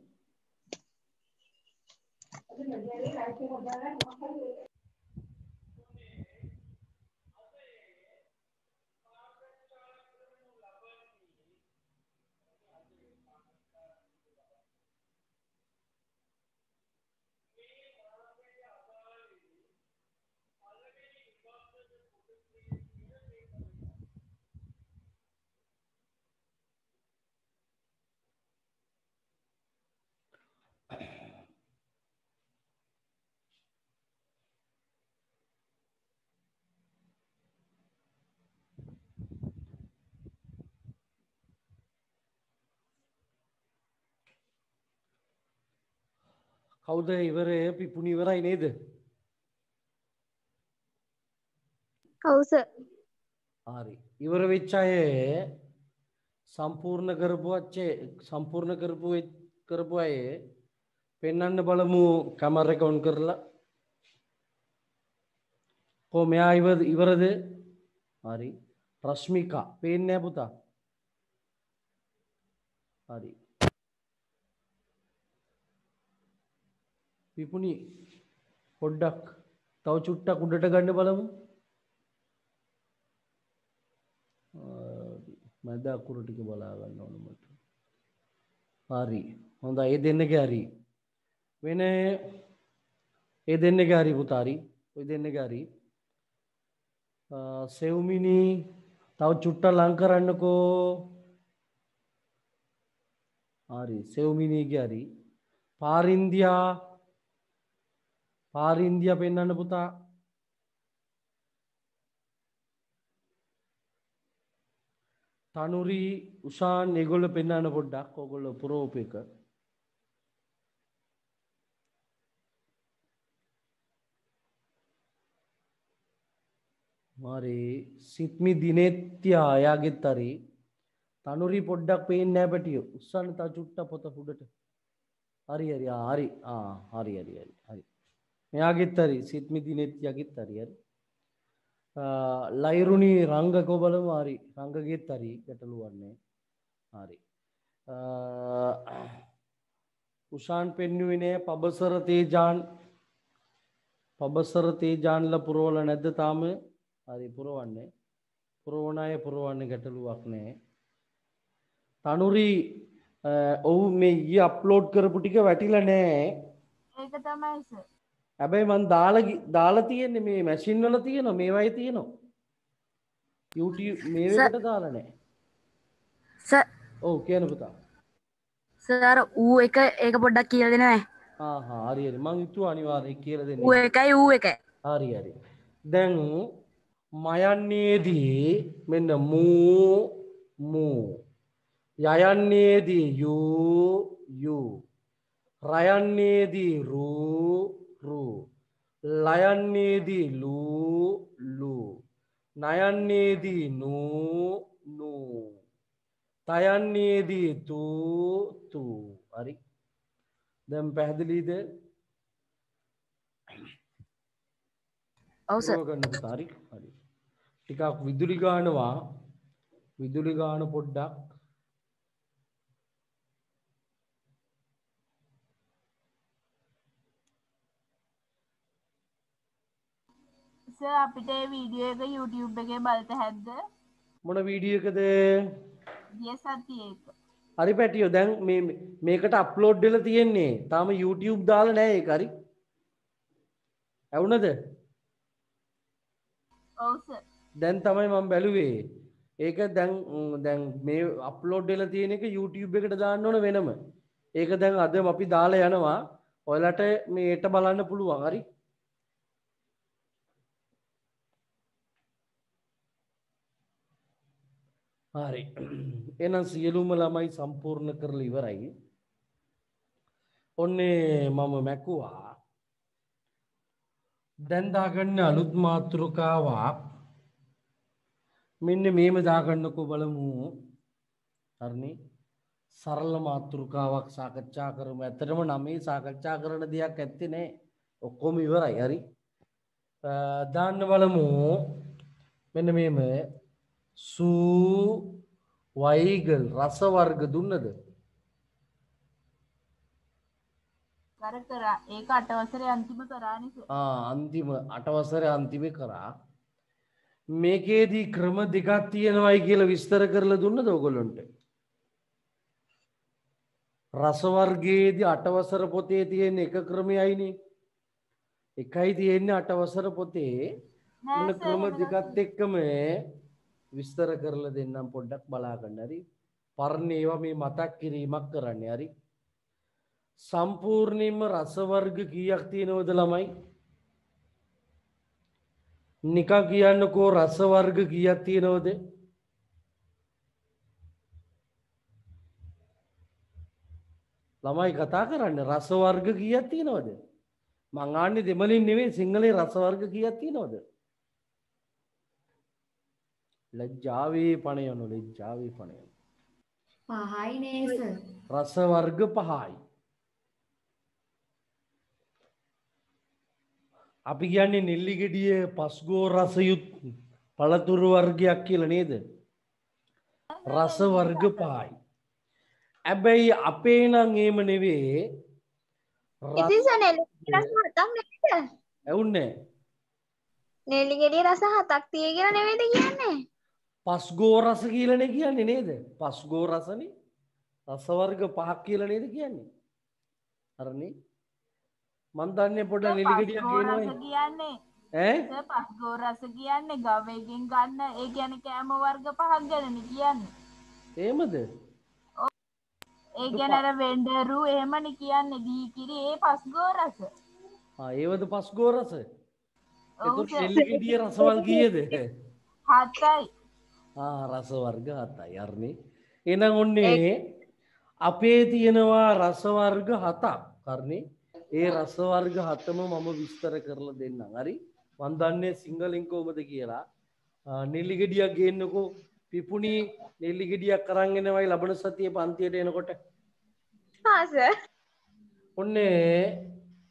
කවුද ඉවරේ පිපුණි ඉවරයි නේද? ඔව් සර් හරි. ඉවර වෙච්ච අය සම්පූර්ණ කරපු අය පෙන්වන්න බලමු කැමරා එක ඔන් කරලා. කො මෙයා ඉවරද? හරි. රශ්මිකා පේන්නේ නැහැ පුතා. හරි. පිපුණි පොඩ්ඩක් තව චුට්ටක් උඩට ගන්න බලමු. මැද අකුරු ටික බලා ගන්න ඕන මට. හරි. හොඳයි. ඒ දෙන්නගේ හරි. වෙන ඒ දෙන්නගේ හරි පුතා හරි. ඔය දෙන්නගේ හරි. සෙව්මිනි තව චුට්ටක් ලං කරන්නකෝ. හරි. සෙව්මිනිගේ හරි. පාරින්දියා පෙන්වන්න පුතා. තනුරි උෂාන් ඒගොල්ලෝ පෙන්වන්න පොඩ්ඩක්. ඕගොල්ලෝ පුරෝප එක. හරි. සිත්මි දිනෙත්‍යා එයාගෙත් හරි. තනුරි පොඩ්ඩක් පේන්නේ නැහැ පැටියෝ. උස්සන්න තව චුට්ටක් පොත උඩට. හරි. මෙයාගෙත් හරි. සිත්මි දිනෙත්‍යාගෙත් හරි. ලයිරුණි රංග කොබලම හරි. රංගගෙත් හරි ගැටලුවන්නේ. හරි. උෂාන් පෙන්වුවේ නෑ. පබසර තේජාන්ලා පුරවල නැද්ද තාම? හරි පුරවන්නේ. පුරවන අය පුරවන්නේ ගැටලුවක් නෑ. තනුරි ඔව් මේ ඊ අප්ලෝඩ් කරපු ටික වැටිලා නෑ. ඒක තමයි සර්. හැබැයි මං දාලා තියෙන්නේ මේ මැෂින් වල තියෙනවා මේවයි තියෙනවා. YouTube මේකට දාලා නෑ. සර් ඔව් කියන පුතා. සර් ඌ එක ඒක පොඩ්ඩක් කියලා දෙන්න නෑ. හරි. මං හිතුවා අනිවාර්යයෙන් කියලා දෙන්න. ඌ එකයි ඌ එකයි. හරි. දැන් මයන්නේදී මෙන්න මූ යයන්නේදී යූ රයන්නේදී රූ ලයන්නේදී ලූ නයන්නේදී නූ තයන්නේදී තූ. හරි. දැන් පැහැදිලිද? ඔව් සර්. හරි. ටිකක් විදුලි ගාන පොඩ්ඩක්. සර් අපිට ඒ වීඩියෝ එක YouTube එකේ බලත හැද්ද? මොන වීඩියෝ එකද? ගිය සතියේ එක. හරි පැටියෝ දැන් මේකට අප්ලෝඩ් වෙලා තියෙන්නේ. තාම YouTube දාලා නැහැ ඒක. හරි. ඇවුනද? ඔව් සර්. දැන් තමයි මම බැලුවේ. ඒක දැන් මේ අප්ලෝඩ් වෙලා තියෙන එක YouTube එකට දාන්න ඕන වෙනම. ඒක දැන් අද අපි දාලා යනවා. ඔයාලට මේට බලන්න පුළුවන්. හරි. හරි. එහෙනම් සියලුම ළමයි සම්පූර්ණ කරලා ඉවරයි. ඔන්නේ මම මැකුවා. දැන් දාගන්න අලුත් මාතෘකාවක්. මෙන්න මේම දාගන්නකෝ බලමු. හරිනේ. සරල මාතෘකාවක් සාකච්ඡා කරමු. ඇත්තටම නම් මේ සාකච්ඡා කරන දෙයක් ඇත්තේ නැහැ. ඔක්කොම ඉවරයි. හරි. දාන්න බලමු. මෙන්න මේම වයිගල් රස වර්ග දුන්නද? කර කරා ඒක 8 වසරේ අන්තිම කරානේ සර්. අන්තිම 8 වසරේ අන්තිමේ කරා. මේකේදී ක්‍රම දෙකක් තියෙනවයි කියලා විස්තර කරලා දුන්නද ඔයගොල්ලන්ට? රස වර්ගයේදී 8 වසර පොතේ තියෙන එක ක්‍රමයයිනේ. එකයි තියෙන්නේ 8 වසර පොතේ. මොන ක්‍රම දෙකත් එක්කම විස්තර කරලා දෙන්නම් පොඩ්ඩක් බලා ගන්න. හරි. පරණ ඒවා මේ මතක් කිරීමක් කරන්න. හරි. සම්පූර්ණයෙන්ම රස වර්ග කීයක් තියෙනවද ළමයි? නිකන් කියන්නකෝ රස වර්ග කීයක් තියෙනවද? ළමයි කතා කරන්න රස වර්ග කීයක් තියෙනවද? මං ආන්නේ දෙමළින් නෙවෙයි සිංහලේ රස වර්ග කීයක් තියෙනවද? ලැජ්ජාවේ පණ යන ලැජ්ජාවේ පණ යන. 5යි නේ සර්. රස වර්ග 5යි. අපි කියන්නේ නෙල්ලි ගෙඩිය පස්ගෝ රසයුත් පළතුරු වර්ගයක් කියලා නේද? රස වර්ග 5යි. හැබැයි අපේ නම් එහෙම නෙවෙයි. ඉතින් සර් නෙල්ලි රස 7ක් නේද? ඇවුන්නේ නෙල්ලි ගෙඩිය රස 7ක් තියෙ කියලා නෙවෙයිද කියන්නේ? පස්ගෝ රස කියලානේ කියන්නේ නේද? පස්ගෝ රසනේ. රස වර්ග 5ක් කියලා නේද කියන්නේ? හරිනේ. මන් දන්නේ පොඩ්ඩක් නෙල්ලි ගෙඩියක් කියනවනේ. කියන්නේ ඈ? සර් පස්ගෝ රස කියන්නේ ගවයෙන් ගන්න ඒ කියන්නේ කෑම වර්ග 5ක් ගැනනේ කියන්නේ. එහෙමද? ඒ කියන්නේ අර වෙන්ඩරු එහෙමනේ කියන්නේ දී කිරි ඒ පස්ගෝ රස. ඒවද පස්ගෝ රස? එතකොට නෙල්ලි ගෙඩිය රසවල් කීයද? 7යි. රස වර්ග 7යි. හරිනේ. එහෙනම් ඔන්නේ අපේ තියෙනවා රස වර්ග 7ක්. හරිනේ. ඒ රස වර්ග 7ම මම විස්තර කරලා දෙන්නම්. හරි? මන් දන්නේ සිංහලෙන් කොහමද කියලා. නෙල්ලි ගෙඩියක් ගේන්නකෝ. පිපුණි නෙල්ලි ගෙඩියක් අරන් එනවයි ලබන සතියේ පන්තියට එනකොට. හා සර්. ඔන්නේ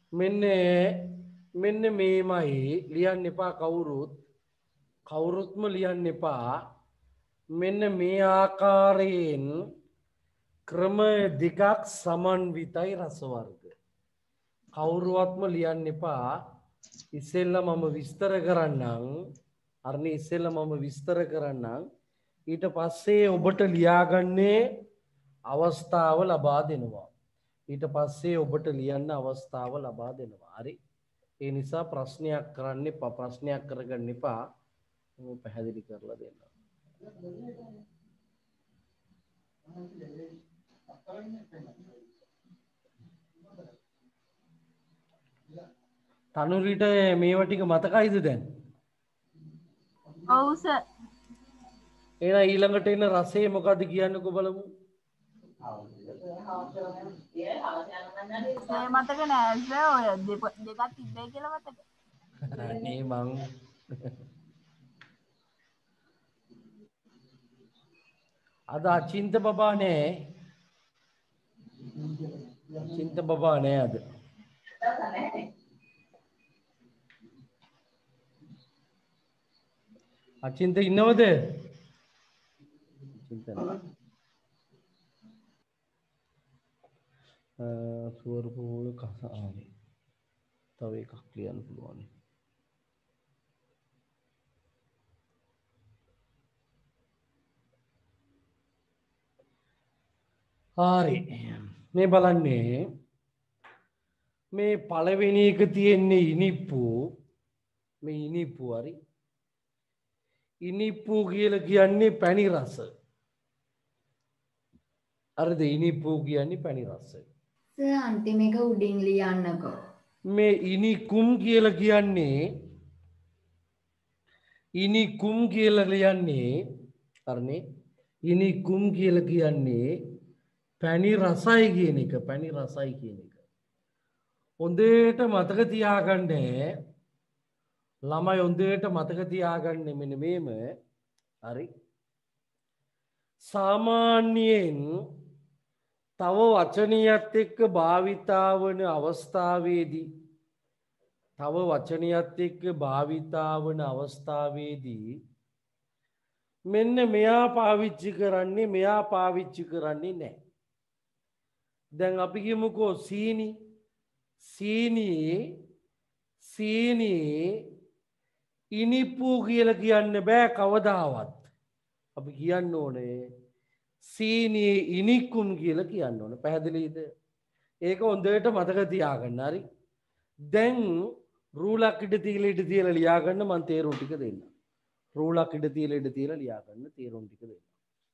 මෙන්න මේමයි ලියන්න එපා කවුරුත්ම ලියන්න එපා. මෙන්න මේ ආකාරයෙන් ක්‍රම දෙකක් සමන්විතයි රස වර්ග. කවුරුවත්ම ලියන්න එපා. ඉස්සෙල්ලා මම විස්තර කරන්නම්. අරනේ ඉස්සෙල්ලා මම විස්තර කරන්නම්. ඊට පස්සේ ඔබට ලියාගන්නේ අවස්ථාව ලබා දෙනවා. ඊට පස්සේ ඔබට ලියන්න අවස්ථාව ලබා දෙනවා. හරි? ඒ නිසා ප්‍රශ්නයක් කරන්න එපා. ප්‍රශ්නයක් කරගන්න එපා. මම පැහැදිලි කරලා දෙන්නම්. තනුරිට මේවා ටික මතකයිද දැන්? ඔව් සර්. එහෙනම් ඊළඟට එන රසය මොකද්ද කියන්නකෝ බලමු. සර් මතක නෑ සර් ඔය දෙකක් තිබ්බයි කියලා මතක. අනේ මං අද අචින්ත බබා නෑ. අචින්ත බබා නෑ අද. අචින්ත ඉන්නවද? අචින්ත නෑ. ස්වරූපෝල කසාවේ. තව එකක් ලියන්න පුළුවන්. හරි. මේ බලන්නේ මේ පළවෙනි එක තියෙන්නේ ඉනිප්පු. මේ ඉනිප්පු හරි. ඉනිප්පු කියලා කියන්නේ පැණි රස. අරද ඉනිප්පු කියන්නේ පැණි රස. සර් අන්තිම එක උඩින් ලියන්නකෝ. මේ ඉනිකුම් කියලා කියන්නේ හරිනේ. ඉනිකුම් කියලා කියන්නේ පැණි රසයි කියන එක. පැණි රසයි කියන එක. හොඳට මතක තියාගන්න. ළමයි හොඳට මතක තියාගන්න මෙන්න මේම. හරි. සාමාන්‍යයෙන් තව වචනයත් එක්ක භාවිතා වන අවස්ථාවේදී මෙන්න මෙයා පාවිච්චි කරන්නේ මෙයා පාවිච්චි කරන්නේ නැහැ. දැන් අපි කියමුකෝ සීනි ඉනිප්පු කියලා කියන්න බෑ කවදාවත්. අපි කියන්න ඕනේ සීනි ඉනික්කුම් කියලා කියන්න ඕනේ. පැහැදිලිද? ඒක හොඳට මතක තියාගන්න. හරි. දැන් රූලක් ඉඩ තියලා ලියා ගන්න මම තේරුම් ටික දෙන්න. රූලක් ඉඩ තියලා ලියා ගන්න තේරුම් ටික දෙන්න.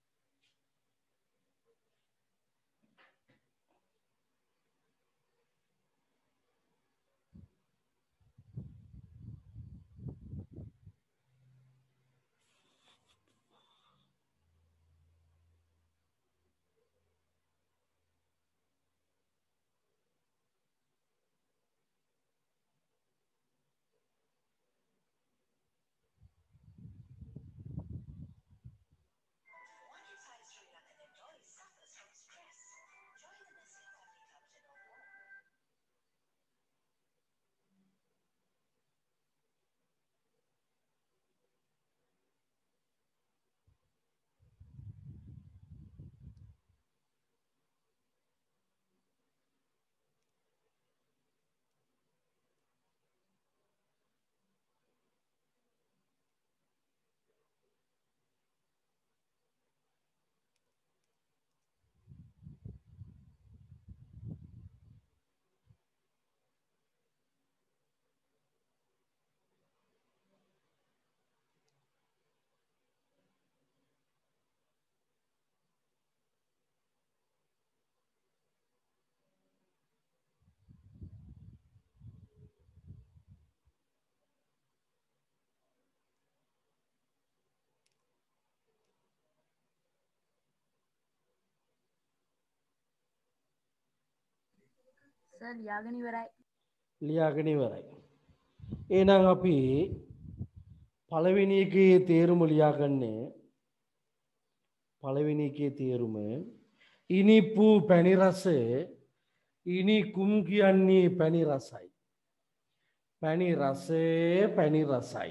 සර් ලියාගෙන ඉවරයි. ලියාගෙන ඉවරයි. එහෙනම් අපි පළවෙනි එකේ තේරුම ලියාගන්නේ පළවෙනි එකේ තේරුම ඉනිප්පු පැණි රස ඉනිකුම් කියන්නේ පැණි රසයි. පැණි රසයි.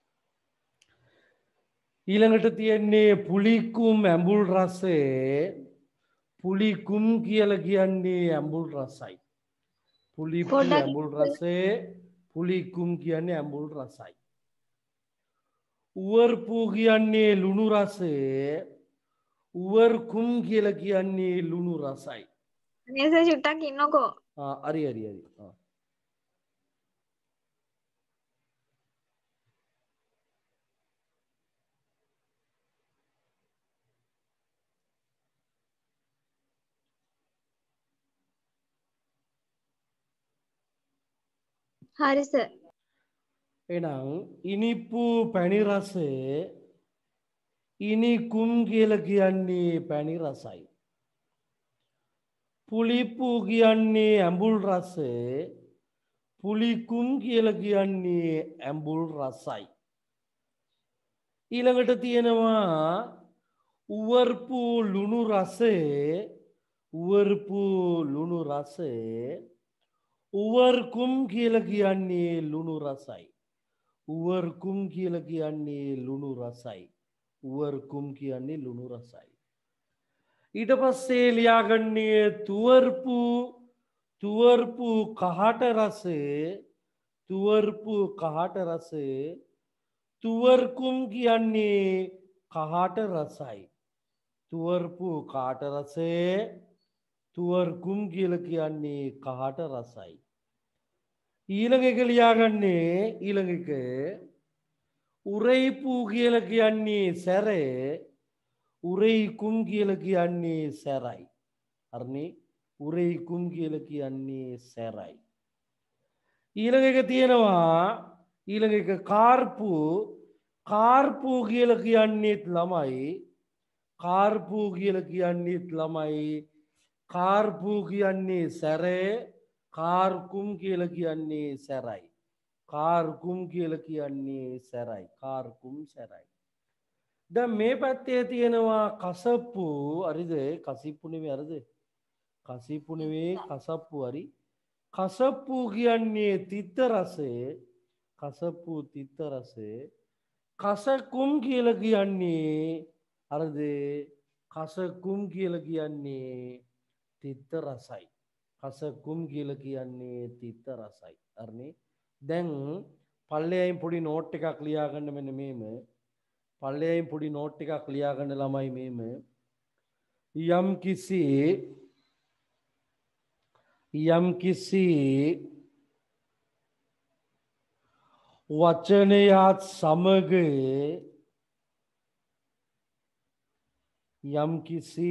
ඊළඟට තියෙන්නේ පුලිකුම් ඇඹුල් රසේ පුලිකුම් කියලා කියන්නේ ඇඹුල් රසයි. පුලිප්පු ඇඹුල් රසේ පුලිකුම් කියන්නේ ඇඹුල් රසයි. උවර්පු කියන්නේ ලුණු රසේ උවර්කුම් කියලා කියන්නේ ලුණු රසයි. නේද චුට්ටක් ඉන්නකෝ. හරි. හරි සර්. එහෙනම් ඉනිප්පු පැණි රසේ ඉනිකුම් කියලා කියන්නේ පැණි රසයි. පුලිප්පු කියන්නේ ඇඹුල් රසේ පුලිකුම් කියලා කියන්නේ ඇඹුල් රසයි. ඊළඟට තියෙනවා උවර්පු ලුණු රසේ උවර්කුම් කියලා කියන්නේ ලුණු රසයි. උවර්කුම් කියන්නේ ලුණු රසයි. ඊට පස්සේ ලියාගන්නේ තුවර්පු කහට රසේ තුවර්කුම් කියන්නේ කහට රසයි. තුවර්පු කාට රසේ තුවර්කුම් කියලා කියන්නේ කහට රසයි. ඊළඟ එක ලියාගන්නේ උරයිපු කියලා කියන්නේ සැරේ උරයිකුම් කියලා කියන්නේ සැරයි. හරිනේ? උරයිකුම් කියලා කියන්නේ සැරයි. ඊළඟ එක තියෙනවා කාර්පු කියලා කියන්නේත් ළමයි. කාර්පු කියන්නේ සැරේ කාර්කුම් කියලා කියන්නේ සැරයි. දැන් මේ පැත්තේ තියෙනවා කසප්පු. හරිද? කසිප්පු නෙවෙයි. හරිද? කසිප්පු නෙවෙයි කසප්පු. හරි. කසප්පු කියන්නේ තිත්ත රසේ කසකුම් කියලා කියන්නේ අරද කසකුම් කියලා කියන්නේ තිත්ත රසයි. කසකුම් කියලා කියන්නේ තිත්ත රසයි. හරිනේ. දැන් පල්ලෙයයින් පොඩි නෝට් එකක් ලියා ගන්න මෙන්න මේම. පල්ලෙයයින් පොඩි නෝට් එකක් ලියා ගන්න ළමයි මේම. යම් කිසි වචනයත් සමග යම්කිසි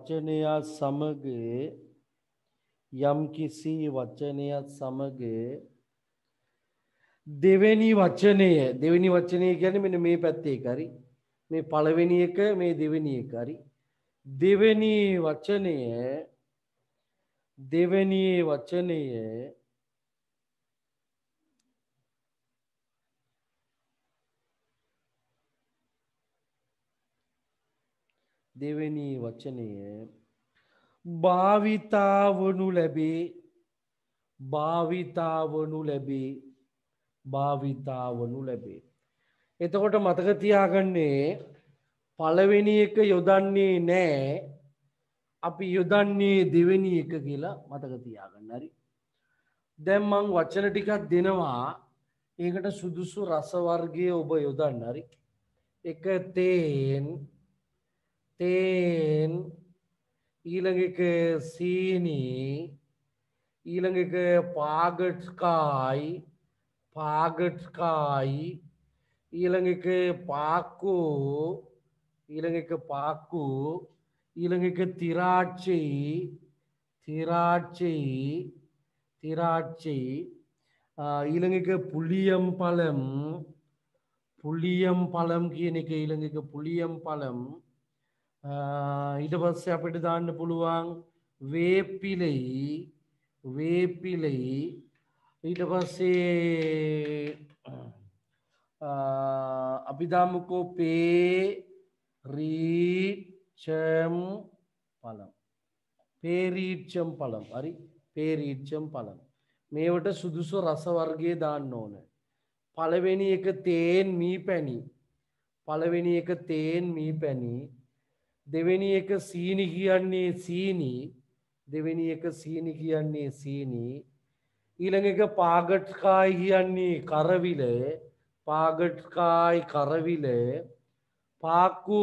වචනයත් සමග දෙවෙනි වචනය කියන්නේ මෙන්න මේ පැත්තේ එක හරි මේ පළවෙනි එක මේ දෙවෙනි එක හරි දෙවෙනි වචනය භාවිතාවනු ලැබේ. එතකොට මතක තියාගන්නේ පළවෙනි එක යොදන්නේ නැහැ. අපි යොදන්නේ දෙවෙනි එක කියලා මතක තියාගන්න. හරි. දැන් මං වචන ටිකක් දෙනවා. ඒකට සුදුසු රස වර්ගය ඔබ යොදන්න. හරි. එක තේන් ඊළඟ එක සීනි ඊළඟ එක පාගට්කායි ඊළඟ එක පාක්කු ඊළඟ එක තිරාච්චෙයි ඊළඟ එක පුලියම් පළම් කියන එක ඊළඟ එක පුලියම් පළම් ඊට පස්සේ අපිට දාන්න පුළුවන් වේපිලෙයි ඊට පස්සේ අපි දාමුකෝ පේරීච්චම් පළම් හරි පේරීච්චම් පළම් මේවට සුදුසු රස වර්ගය දාන්න ඕන. පළවෙනි එක තේන් මී පැණි දෙවෙනි එක සීනි කියන්නේ සීනි ඊළඟ එක පාගට්කායි කියන්නේ කරවිල පාක්කු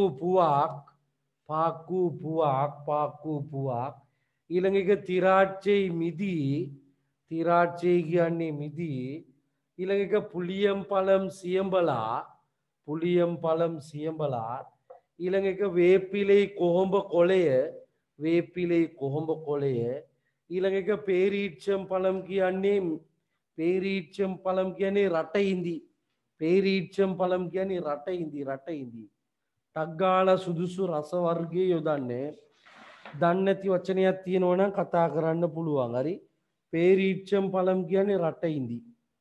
පුවක් ඊළඟ එක තිරාච්චෙයි කියන්නේ මිදී ඊළඟ එක පුලියම් පළම් සියඹලා ඊළඟ එක වේපිලෙයි කොහොඹ කොළය ඊළඟ එක පේරීච්චම් පළම් කියන්නේ රට ඉඳි ටග්ගාලා සුදුසු රස වර්ගය යොදන්නේ. දන්නේ නැති වචනයක් තියෙනවා නම් කතා කරන්න පුළුවන්. හරි. පේරීච්චම් පළම් කියන්නේ රට ඉඳි.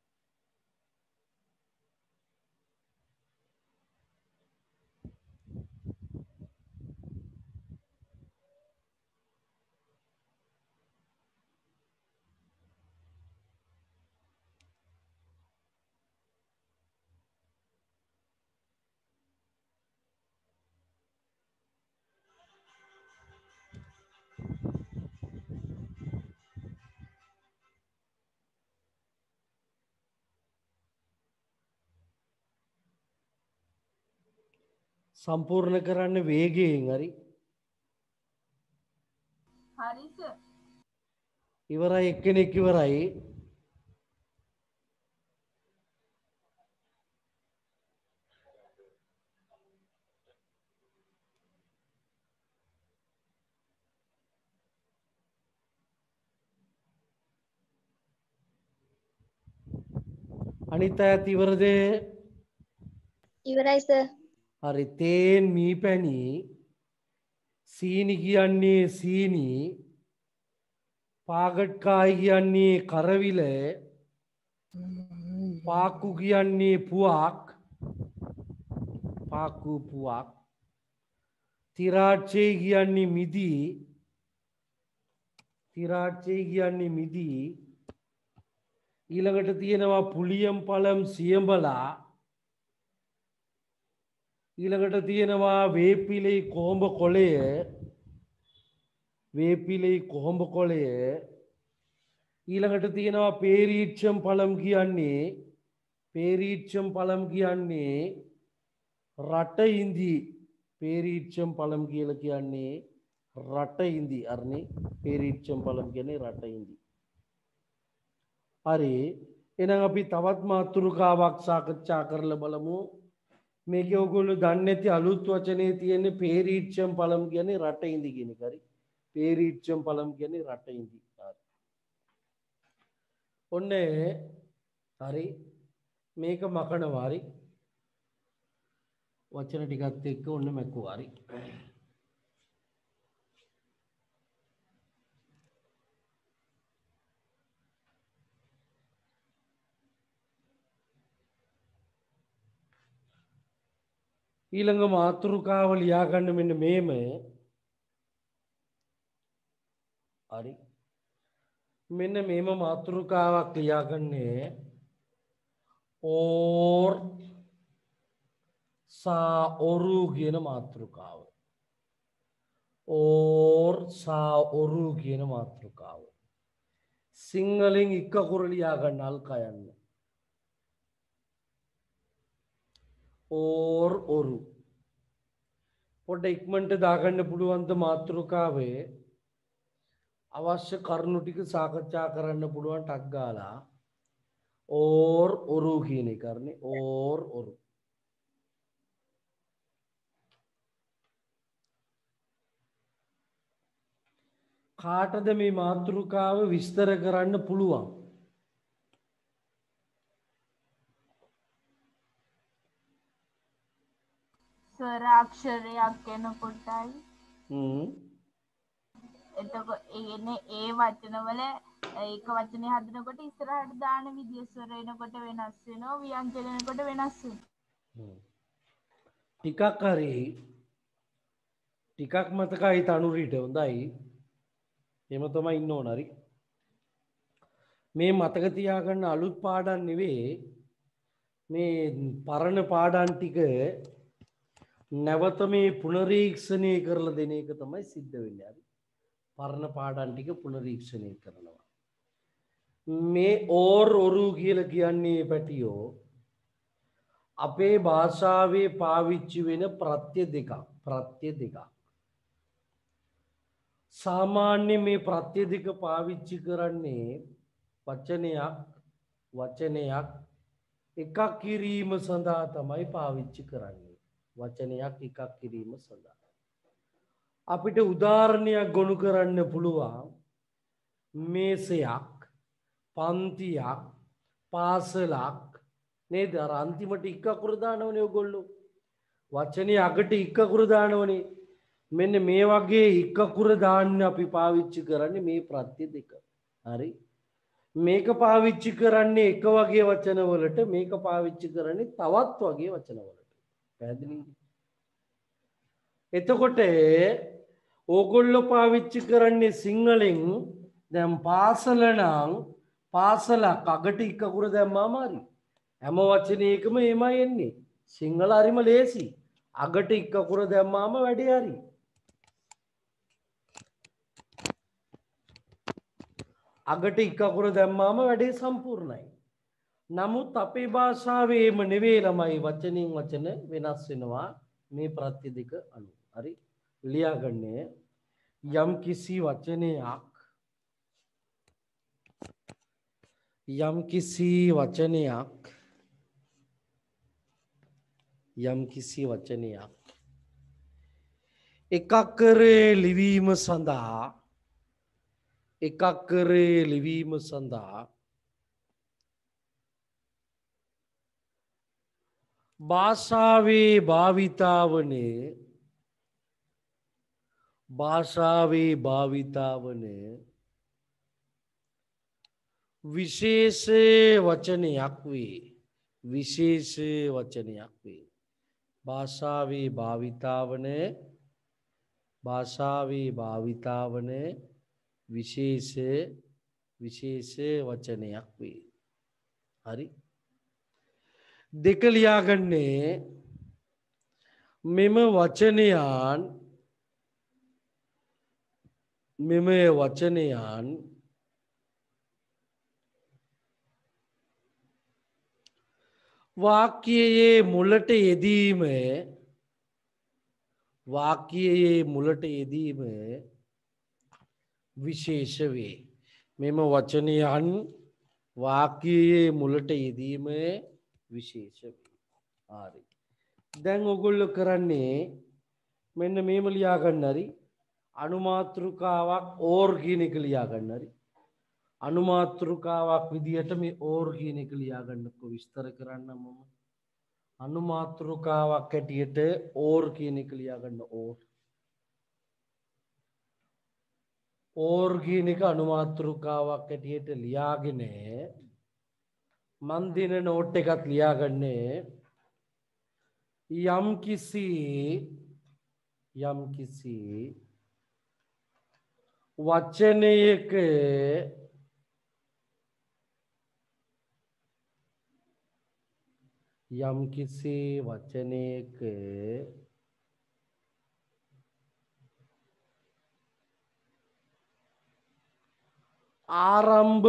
සම්පූර්ණ කරන්න වේගයෙන්. හරි. හරි සර්. ඉවරයි එක්කෙනෙක් ඉවරයි. අනිත් අයත් ඉවරද? ඉවරයි සර්. හරි. තේන් මී පැණි සීනි කියන්නේ සීනි පාගට්කායි කියන්නේ කරවිල පාක්කු කියන්නේ පුවක් තිරාච්චේ කියන්නේ මිදී ඊළඟට තියෙනවා පුලියම් පළම් සියඹලා ඊළඟට තියෙනවා වේපිලේ කොහොඹ කොළය වේපිලේ කොහොඹ කොළය ඊළඟට තියෙනවා පේරීච්ඡම් පළම් කියන්නේ රට ඉන්දි පේරීච්ඡම් පළම් කියලා කියන්නේ රට ඉන්දි අරනේ පේරීච්ඡම් පළම් කියන්නේ රට ඉන්දි හරි එහෙනම් අපි තවත් මාතෘකාවක් සාකච්ඡා කරලා බලමු මේකේ ඔයගොල්ලෝ දන්නේ නැති අලුත් වචනේ තියෙන්නේ පේරීච්ඡම් පළම් කියන්නේ රට ඉන්දි කියන එක හරි පේරීච්ඡම් පළම් කියන්නේ රට ඉන්දි ඔන්න හරි මේක මකනවා හරි වචන ටිකත් එක්ක ඔන්න මැකුවා හරි ඊළඟ මාතෘකාව ලියා ගන්න මෙන්න මේම හරි මෙන්න මේම මාතෘකාවක් ලියාගන්නේ ඕර් සා ඔරු කියන මාතෘකාව ඕර් සා ඔරු කියන මාතෘකාව සිංහලෙන් එක කුර ලියා ගන්න අල්කා යන්න ඕර් ඔරු පොඩ්ඩ ඉක්මනට දාගන්න පුළුවන් ද මාතෘකාවේ අවශ්‍ය කරුණු ටික සාකච්ඡා කරන්න පුළුවන් ටක් ගාලා ඕර් ඔරු කියන එක කරන්නේ ඕර් ඔරු කාටද මේ මාතෘකාව විස්තර කරන්න පුළුවන් සර් අක්ෂරයක් එනකොටයි එතකොට ඒ වචනවල ඒක වචනේ හදනකොට ඉස්සරහට දාන විදිය ස්වර එනකොට වෙනස් වෙනවා ව්‍යංජන එනකොට වෙනස් වෙනවා ටිකක් හරි ටිකක් මතකයි තනුරිට හොඳයි එහෙම තමයි ඉන්න ඕන හරි මේ මතක තියාගන්න අලුත් පාඩම් නෙවෙයි මේ පරණ පාඩම් ටික නැවත මේ පුනරීක්ෂණය කරලා දෙන එක තමයි සිද්ධ වෙන්නේ හරි පරණ පාඩම් ටික පුනරීක්ෂණය කරනවා මේ ඕර් ඔරු කියලා කියන්නේ පැටියෝ අපේ භාෂාවේ පාවිච්චි වෙන ප්‍රත්‍ය දෙකක් සාමාන්‍ය මේ ප්‍රත්‍ය දෙක පාවිච්චි කරන්නේ වචනයක් එකක් කිරීම සඳහා තමයි පාවිච්චි කරන්නේ වචනයක් එකක් කිරීම සඳහා අපිට උදාහරණයක් ගොනු කරන්න පුළුවන් මේසයක් පන්තියක් පාසලක් නේද අර අන්තිමට එක අකුර දානවනේ ඔයගොල්ලෝ වචනේ අගට එක අකුර දානවනේ මෙන්න මේ වගේ එක අකුර දාන්න අපි පාවිච්චි කරන්නේ මේ ප්‍රත්‍ය දෙක හරි මේක පාවිච්චි කරන්නේ එක වගේ වචන වලට මේක පාවිච්චි කරන්නේ තවත් වගේ වචන වලට පැහැදිලිද එතකොට ඕගොල්ලෝ පාවිච්චි කරන්නේ සිංහලෙන් දැන් පාසල නම් පාසලක් අගට එක අකුර දැම්මාම හරි හැම වචනයකම එමය එන්නේ සිංහල හරිම ලේසි අගට එක අකුර දැම්මාම වැඩේ හරි අගට එක අකුර දැම්මාම වැඩේ සම්පූර්ණයි නමුත් අපේ භාෂාවේම නෙවෙයි ළමයි වචනින් වචන වෙනස් වෙනවා මේ ප්‍රත්‍ය දෙක අනුව හරි ලියාගන්නේ යම් කිසි වචනයක් එකක් කරේ ලිවීම සඳහා භාෂාවේ භාවිතාවන විශේෂ වචනයක් වේ භාෂාවේ භාවිතාවන විශේෂ වචනයක් වේ හරි දෙක ලියාගන්නේ මෙම වචනයන් වාක්‍යයේ මුලට යෙදීම විශේෂ වේ. මෙම වචනයන් වාක්‍යයේ මුලට යෙදීම විශේෂ වේ. හරි. දැන් ඔයගොල්ලෝ කරන්නේ මෙන්න මේම ලියා ගන්න හරි අනුමාත්‍රිකාවක් ඕර් කියන එක ලියා ගන්න හරි අනුමාත්‍රිකාවක් විදියට මේ ඕර් කියන එක ලියා ගන්නකො විස්තර කරන්න මම අනුමාත්‍රිකාවක් ඇටියට ඕර් කියන එක ලියා ගන්න ඕර් කියන එක අනුමාත්‍රිකාවක් ඇටියට ලියාගෙන මන් දින නෝට් එකක් ලියා ගන්නේ යම් කිසි වචනයක ආරම්භ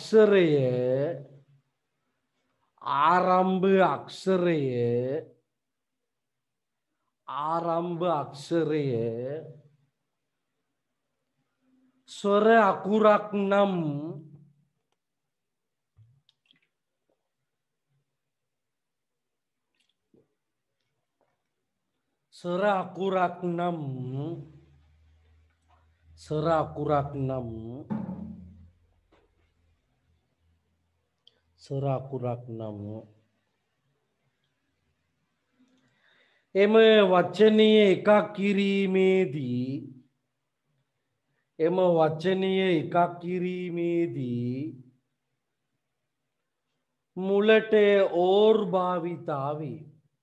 අක්ෂරය ස්වර අකුරක් නම් ස්වර අකුරක් නම් එම වචනය එකක් කිරීමේදී මුලට ඕර් භාවිතාවේ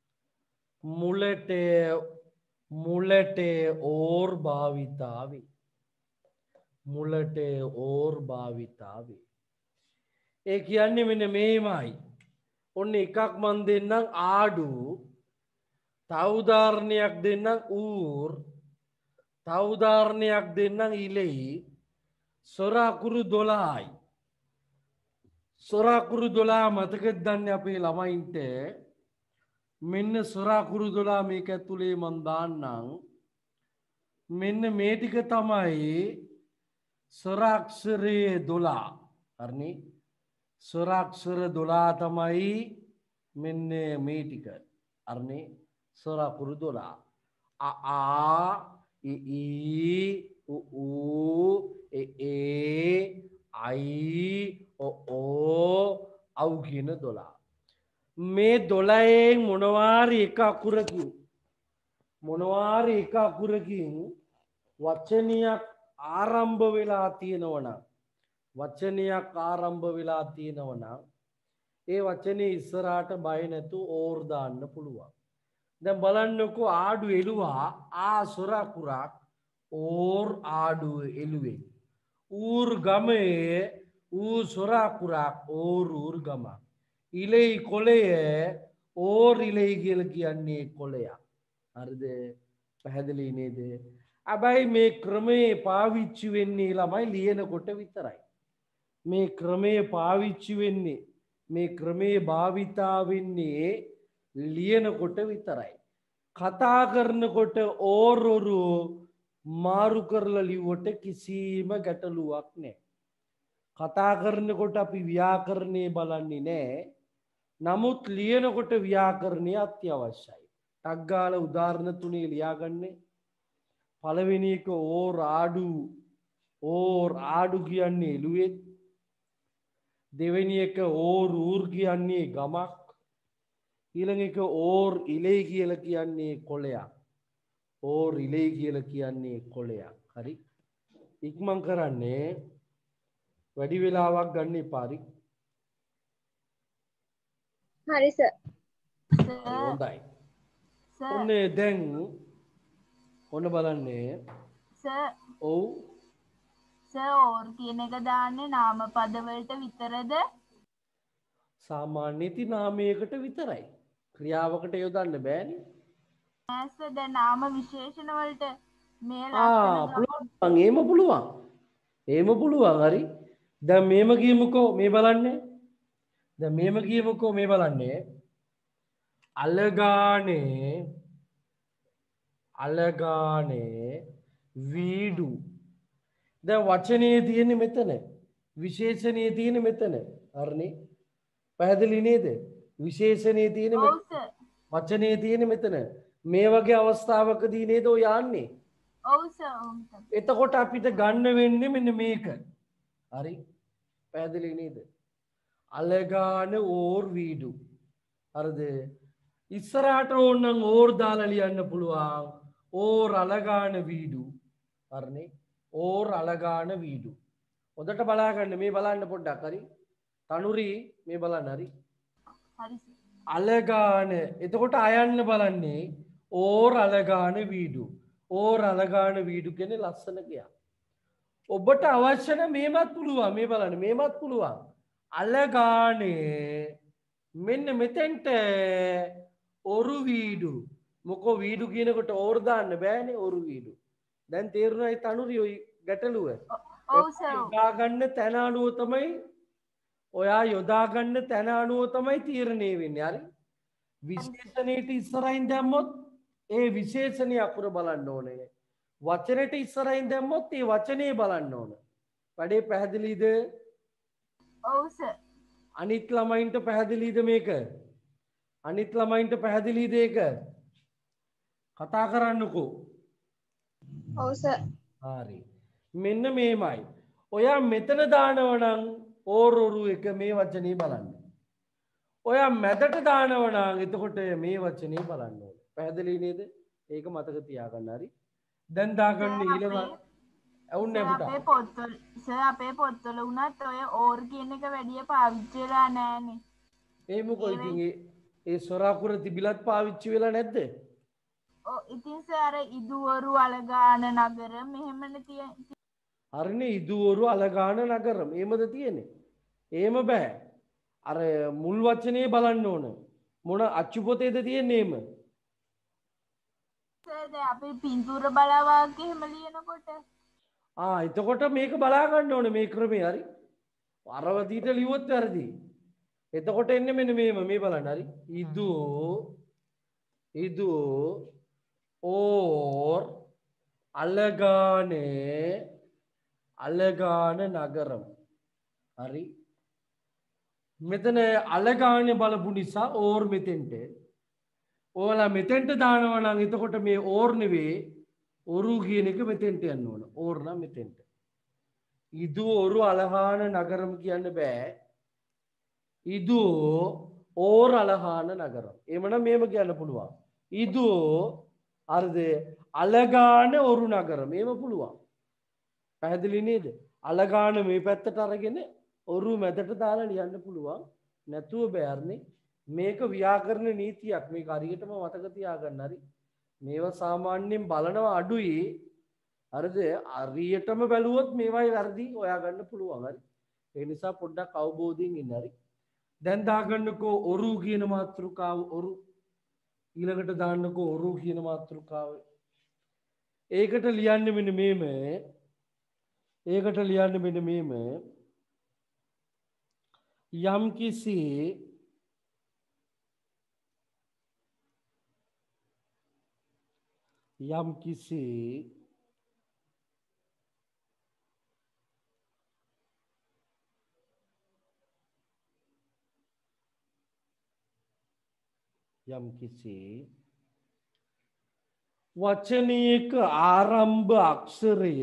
ඒ කියන්නේ මෙන්න මේමයි. ඔන්න එකක් මන් දෙන්නම් ආඩු තව උදාහරණයක් දෙන්නම් ඌර් තව උදාහරණයක් දෙන්නම් ඉලෙයි ස්වර අකුරු 12යි. ස්වර අකුරු 12 මතකද දන්නේ අපේ ළමයින්ට මෙන්න ස්වර අකුරු 12 මේක ඇතුලේ මන් දාන්නම් මෙන්න මේ ටික තමයි ස්වර අක්ෂරයේ 12 හරිනේ ස්වර අක්ෂර 12 තමයි මෙන්න මේ ටික හරිනේ ස්වර අකුරු 12 ආ इ उ ए आई ओ औ කියන 12 මේ 12න් මොනවාරි එක අකුරකින් වචනයක් ආරම්භ වෙලා තියෙනවනම් ඒ වචනේ ඉස්සරහට බය නැතු ඕර් දාන්න පුළුවන්. දැන් බලන්නකෝ ආඩු එළුවා ආ ස්වර අකුරක් ඕර් ආඩු එළුවේ ඌර් ගමේ ඌ ස්වර අකුරක් ඕර් ඌර් ගම ඉලෙයි කොළය ඕර් ඉලෙයි කියලා කියන්නේ කොළයක්. හරිද? පැහැදිලි නේද? හැබැයි මේ ක්‍රමේ පාවිච්චි වෙන්නේ ළමයි ලියනකොට විතරයි. මේ ක්‍රමේ පාවිච්චි වෙන්නේ මේ ක්‍රමේ භාවිතා වෙන්නේ ලියනකොට විතරයි. කතා කරනකොට ඕරොරු මාරු කරලා ලිව්වට කිසිම ගැටලුවක් නැහැ. කතා කරනකොට අපි ව්‍යාකරණේ බලන්නේ නැහැ. නමුත් ලියනකොට ව්‍යාකරණය අත්‍යවශ්‍යයි. ටක් ගාලා උදාහරණ තුනේ ලියාගන්නේ. පළවෙනි එක ඕර් ආඩු කියන්නේ එළුවෙක්. දෙවෙනි එක ඕර් ඌර් කියන්නේ ගමක්. ඊළඟ එක ඕර් ඉලෙයි කියලා කියන්නේ කොළයක්. ඕර් ඉලෙයි කියලා කියන්නේ කොළයක්. හරි? ඉක්මන් කරන්නේ වැඩි වෙලාවක් ගන්න එපා. හරි සර්. හොඳයි. ඔන්න දැන් ඔන්න බලන්නේ. සර් ඔව්. සර් ඕර් කියන එක දාන්නේ නාම පද වලට විතරද? සාමාන්‍ය ති නාමයකට විතරයි. ක්‍රියාවකට යොදන්න බෑනේ. ඇස දැන් නාම විශේෂණ වලට මේ ලක්ෂණ පුළුවන් ඒම පුළුවන් ඒම පුළුවන් හරි දැන් මේම කියමුකෝ මේ බලන්නේ දැන් මේම කියමුකෝ මේ බලන්නේ අලගානේ වීඩු දැන් වචනේ තියෙන්නේ මෙතන විශේෂණයේ තියෙන්නේ මෙතන හරිනේ පැහැදිලි නේද විශේෂණයේ තියෙන්නේ ඔව් මෙතන සර් වචනේ තියෙන්නේ මෙතන මේ වගේ අවස්ථාවකදී නේද ඔය යන්නේ ඔව් සර් ඔව් සර් එතකොට අපිට ගන්න වෙන්නේ මෙන්න මේක හරි පැහැදිලි නේද අලගාන ඕර් වීඩු හරිද ඉස්සරහට ඕනනම් ඕර් දාලා ලියන්න පුළුවන් ඕර් අලගාන වීඩු හරිනේ ඕර් අලගාන වීඩු හොඳට බලා ගන්න මේ බලන්න පොඩ්ඩක් හරි තනුරි මේ බලන්න හරි හරි සර් අලගාන එතකොට අයන්න බලන්නේ ඕර් අලගාන වීඩු ඕර් අලගාන වීඩු කියන්නේ ලස්සන ගියා ඔබට අවශ්‍ය නම් මේවත් පුළුවන් මේ බලන්න මේවත් පුළුවන් අලගානේ මෙන්න මෙතෙන්ට ඔරු වීඩු මොකෝ වීඩු කියනකොට ඕර් දාන්න බෑනේ ඔරු වීඩු දැන් තේරුණායි තනුරි ඔය ගැටලුව ඔව් සර් යොදා ගන්න තැන අනුව තමයි ඔයා යොදා ගන්න තැන අනුව තමයි තීරණය වෙන්නේ හරි විශේෂණයට ඉස්සරහින් දැම්මොත් ඒ විශේෂණය අකුර බලන්න ඕනේ වචනෙට ඉස්සරහින් දැම්මොත් ඒ වචනේ බලන්න ඕන වැඩේ පැහැදිලිද ඔව් සර් අනිත් ළමයින්ට පැහැදිලිද මේක අනිත් ළමයින්ට පැහැදිලිද ඒක කතා කරන්නකෝ ඔව් සර් හරි මෙන්න මේමයි ඔයා මෙතන දානවනම් ඕරොරු එක මේ වචනේ බලන්න ඔයා මැදට දානවනම් එතකොට මේ වචනේ බලන්න ඕනේ පැහැදිලි නේද ඒක මතක තියාගන්න හරි දැන් දාගන්න ඊළඟ ඇවුන්නේ පුතා අපේ පොත්වල සර් අපේ පොත්වල උනත් ඔය ඕර් කියන එක වැඩිය පාවිච්චි වෙලා නැහනේ ඒ මොකෝ ඉතින් ඒ සොරාකුර තිබිලත් පාවිච්චි වෙලා නැද්ද ඔව් ඉතින් සර් අර ඉදුවරු අලගාන නගර මෙහෙමනේ තියෙන්නේ හරිනේ ඉදුවරු අලගාන නගරම් එහෙමද තියෙන්නේ එහෙම බෑ අර මුල් වචනේ බලන්න ඕන මොන අච්චු පොතේද තියෙන්නේ එහෙම සර් දැන් අපි පින්තූර බලවාගේ එහෙම ලියනකොට එතකොට මේක බලා ගන්න ඕනේ මේ ක්‍රමේ හරි අරවදීට ලියුවොත් වැරදි එතකොට එන්නේ මෙන්න මේම මේ බලන්න හරි ඉදු ඕර් අලගාන නගරම් හරි මෙතන අලගානේ බලපු නිසා ඕර් මෙතෙන්ට ඕලා මෙතෙන්ට දානවා නම් එතකොට මේ ඕර් නෙවෙයි ඔරු කියන එක මෙතෙන්ට යන්න ඕන ඕර් නම් මෙතෙන්ට ඉදු ඔරු අලහාන නගරම් කියන්න බෑ ඉදු ඕර් අලහාන නගරම් එමනම් මේම කියන්න පුළුවන් ඉදු අර්ද අලගාන ඔරු නගරම් මේම පුළුවන් පැහැදිලි නේද අලගාන මේ පැත්තට අරගෙන ඔරු මැදට දාලා ලියන්න පුළුවන් නැතුව බෑර්නේ මේක ව්‍යාකරණ නීතියක් මේක හරියටම මතක තියාගන්න හරි මේවා සාමාන්‍යයෙන් බලනවා අඩුයි හරිද හරියටම බැලුවොත් මේවයි වැරදි හොයාගන්න පුළුවන් හරි ඒ නිසා පොඩ්ඩක් අවබෝධයෙන් ඉන්න හරි දැන් දාගන්නකෝ ඔරු කියන මාතෘකාව ඔරු ඊළඟට දාන්නකෝ ඔරු කියන මාතෘකාව ඒකට ලියන්න මෙන්න මේම ඒකට ලියන්න මෙන්න මේම යම්කිසි වචනයක ආරම්භ අක්ෂරය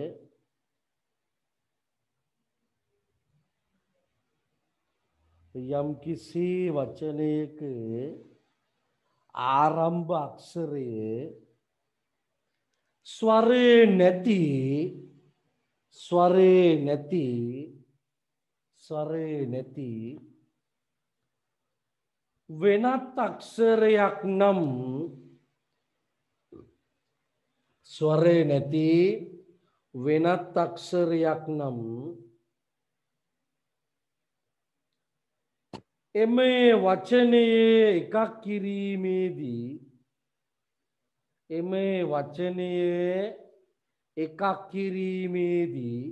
යම්කිසි වචනයක ආරම්භ අක්ෂරය ස්වරේ නැති වෙනත් අක්ෂරයක් නම් ස්වරේ නැති වෙනත් අක්ෂරයක් නම් එම වචනයේ එකක් කිරීමේදී එම වචනයේ එකක් කිරීමේදී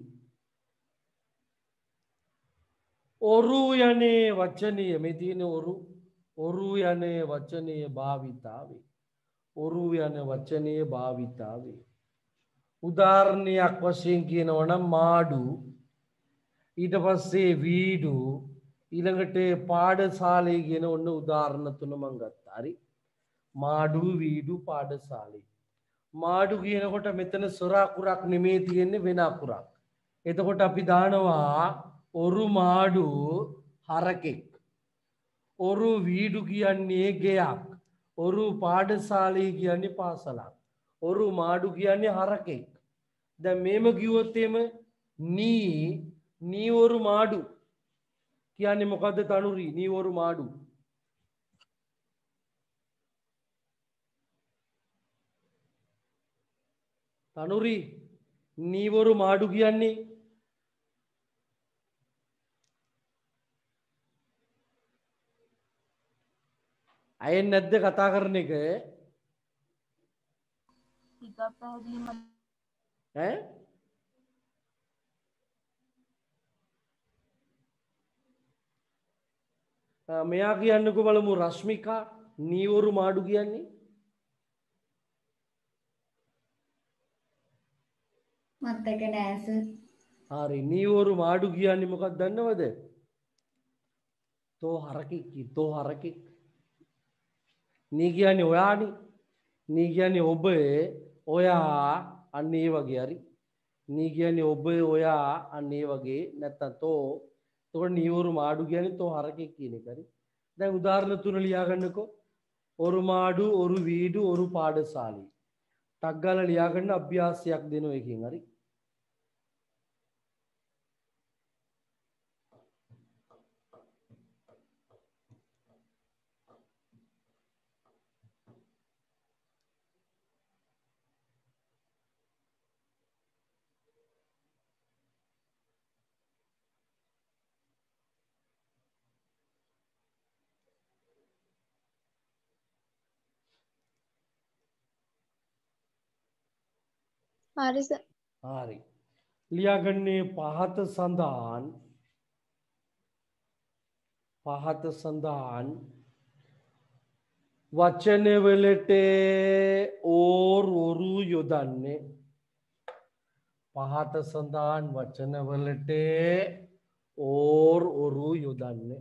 ඔරු යනේ වචනය මේ තියෙන ඔරු යනේ වචනය භාවිතාවේ. ඔරු යන වචනය භාවිතාවේ. උදාහරණයක් වශයෙන් කියනවනම් මාඩු ඊට පස්සේ වීඩු ඊළඟට පාඩශාලේ කියන ඔන්න උදාහරණ තුන මං ගත්තා. හරි. මාඩු වීඩු පාඩශාලේ. මාඩු කියනකොට මෙතන සොර අකුරක් නෙමේ තියෙන්නේ වෙන අකුරක්. එතකොට අපි දානවා ඔරු මාඩු හරකෙක්. ඔරු වීඩු කියන්නේ ගෙයක්. ඔරු පාඩශාලේ කියන්නේ පාසලක්. ඔරු මාඩු කියන්නේ හරකෙක්. දැන් මේම කිව්වොත් එම නී ඔරු මාඩු කියන්නේ මොකද්ද තනුරි? නී ඔරු මාඩු. තනුරි නී ඔරු මාඩු කියන්නේ අයෙන් නැද්ද කතා කරන එක? ටිකක් පැහැදිලි මම ඈ මෙයා කියන්නකෝ බලමු රශ්මිකා නීවරු මාඩු කියන්නේ මතක නෑ සර්. හරි නීවරු මාඩු කියන්නේ මොකක්ද දන්නවද? තෝ හරකෙක් නී කියන්නේ ඔයානේ. නී කියන්නේ ඔබ ඔයා අන්න ඒ වගේ හරි. නී කියන්නේ ඔබ ඔයා අන්න ඒ වගේ නැත්තම් තෝ එතකොට නීවරු මාඩු කියන්නේ තෝ හරකෙක් කියන එක හරි. දැන් උදාහරණ තුන ලියා ගන්නකෝ. ඔරු මාඩු ඔරු වීඩු ඔරු පාඩශාලී. ටක් ගාලා ලියා ගන්න අභ්‍යාසයක් දෙනවා එකකින් හරි. හරි සර්. හරි. ලියාගන්නේ පහත සඳහන් වචනවලට ඔරු යොදන්නේ. පහත සඳහන් වචනවලට ඔරු යොදන්නේ.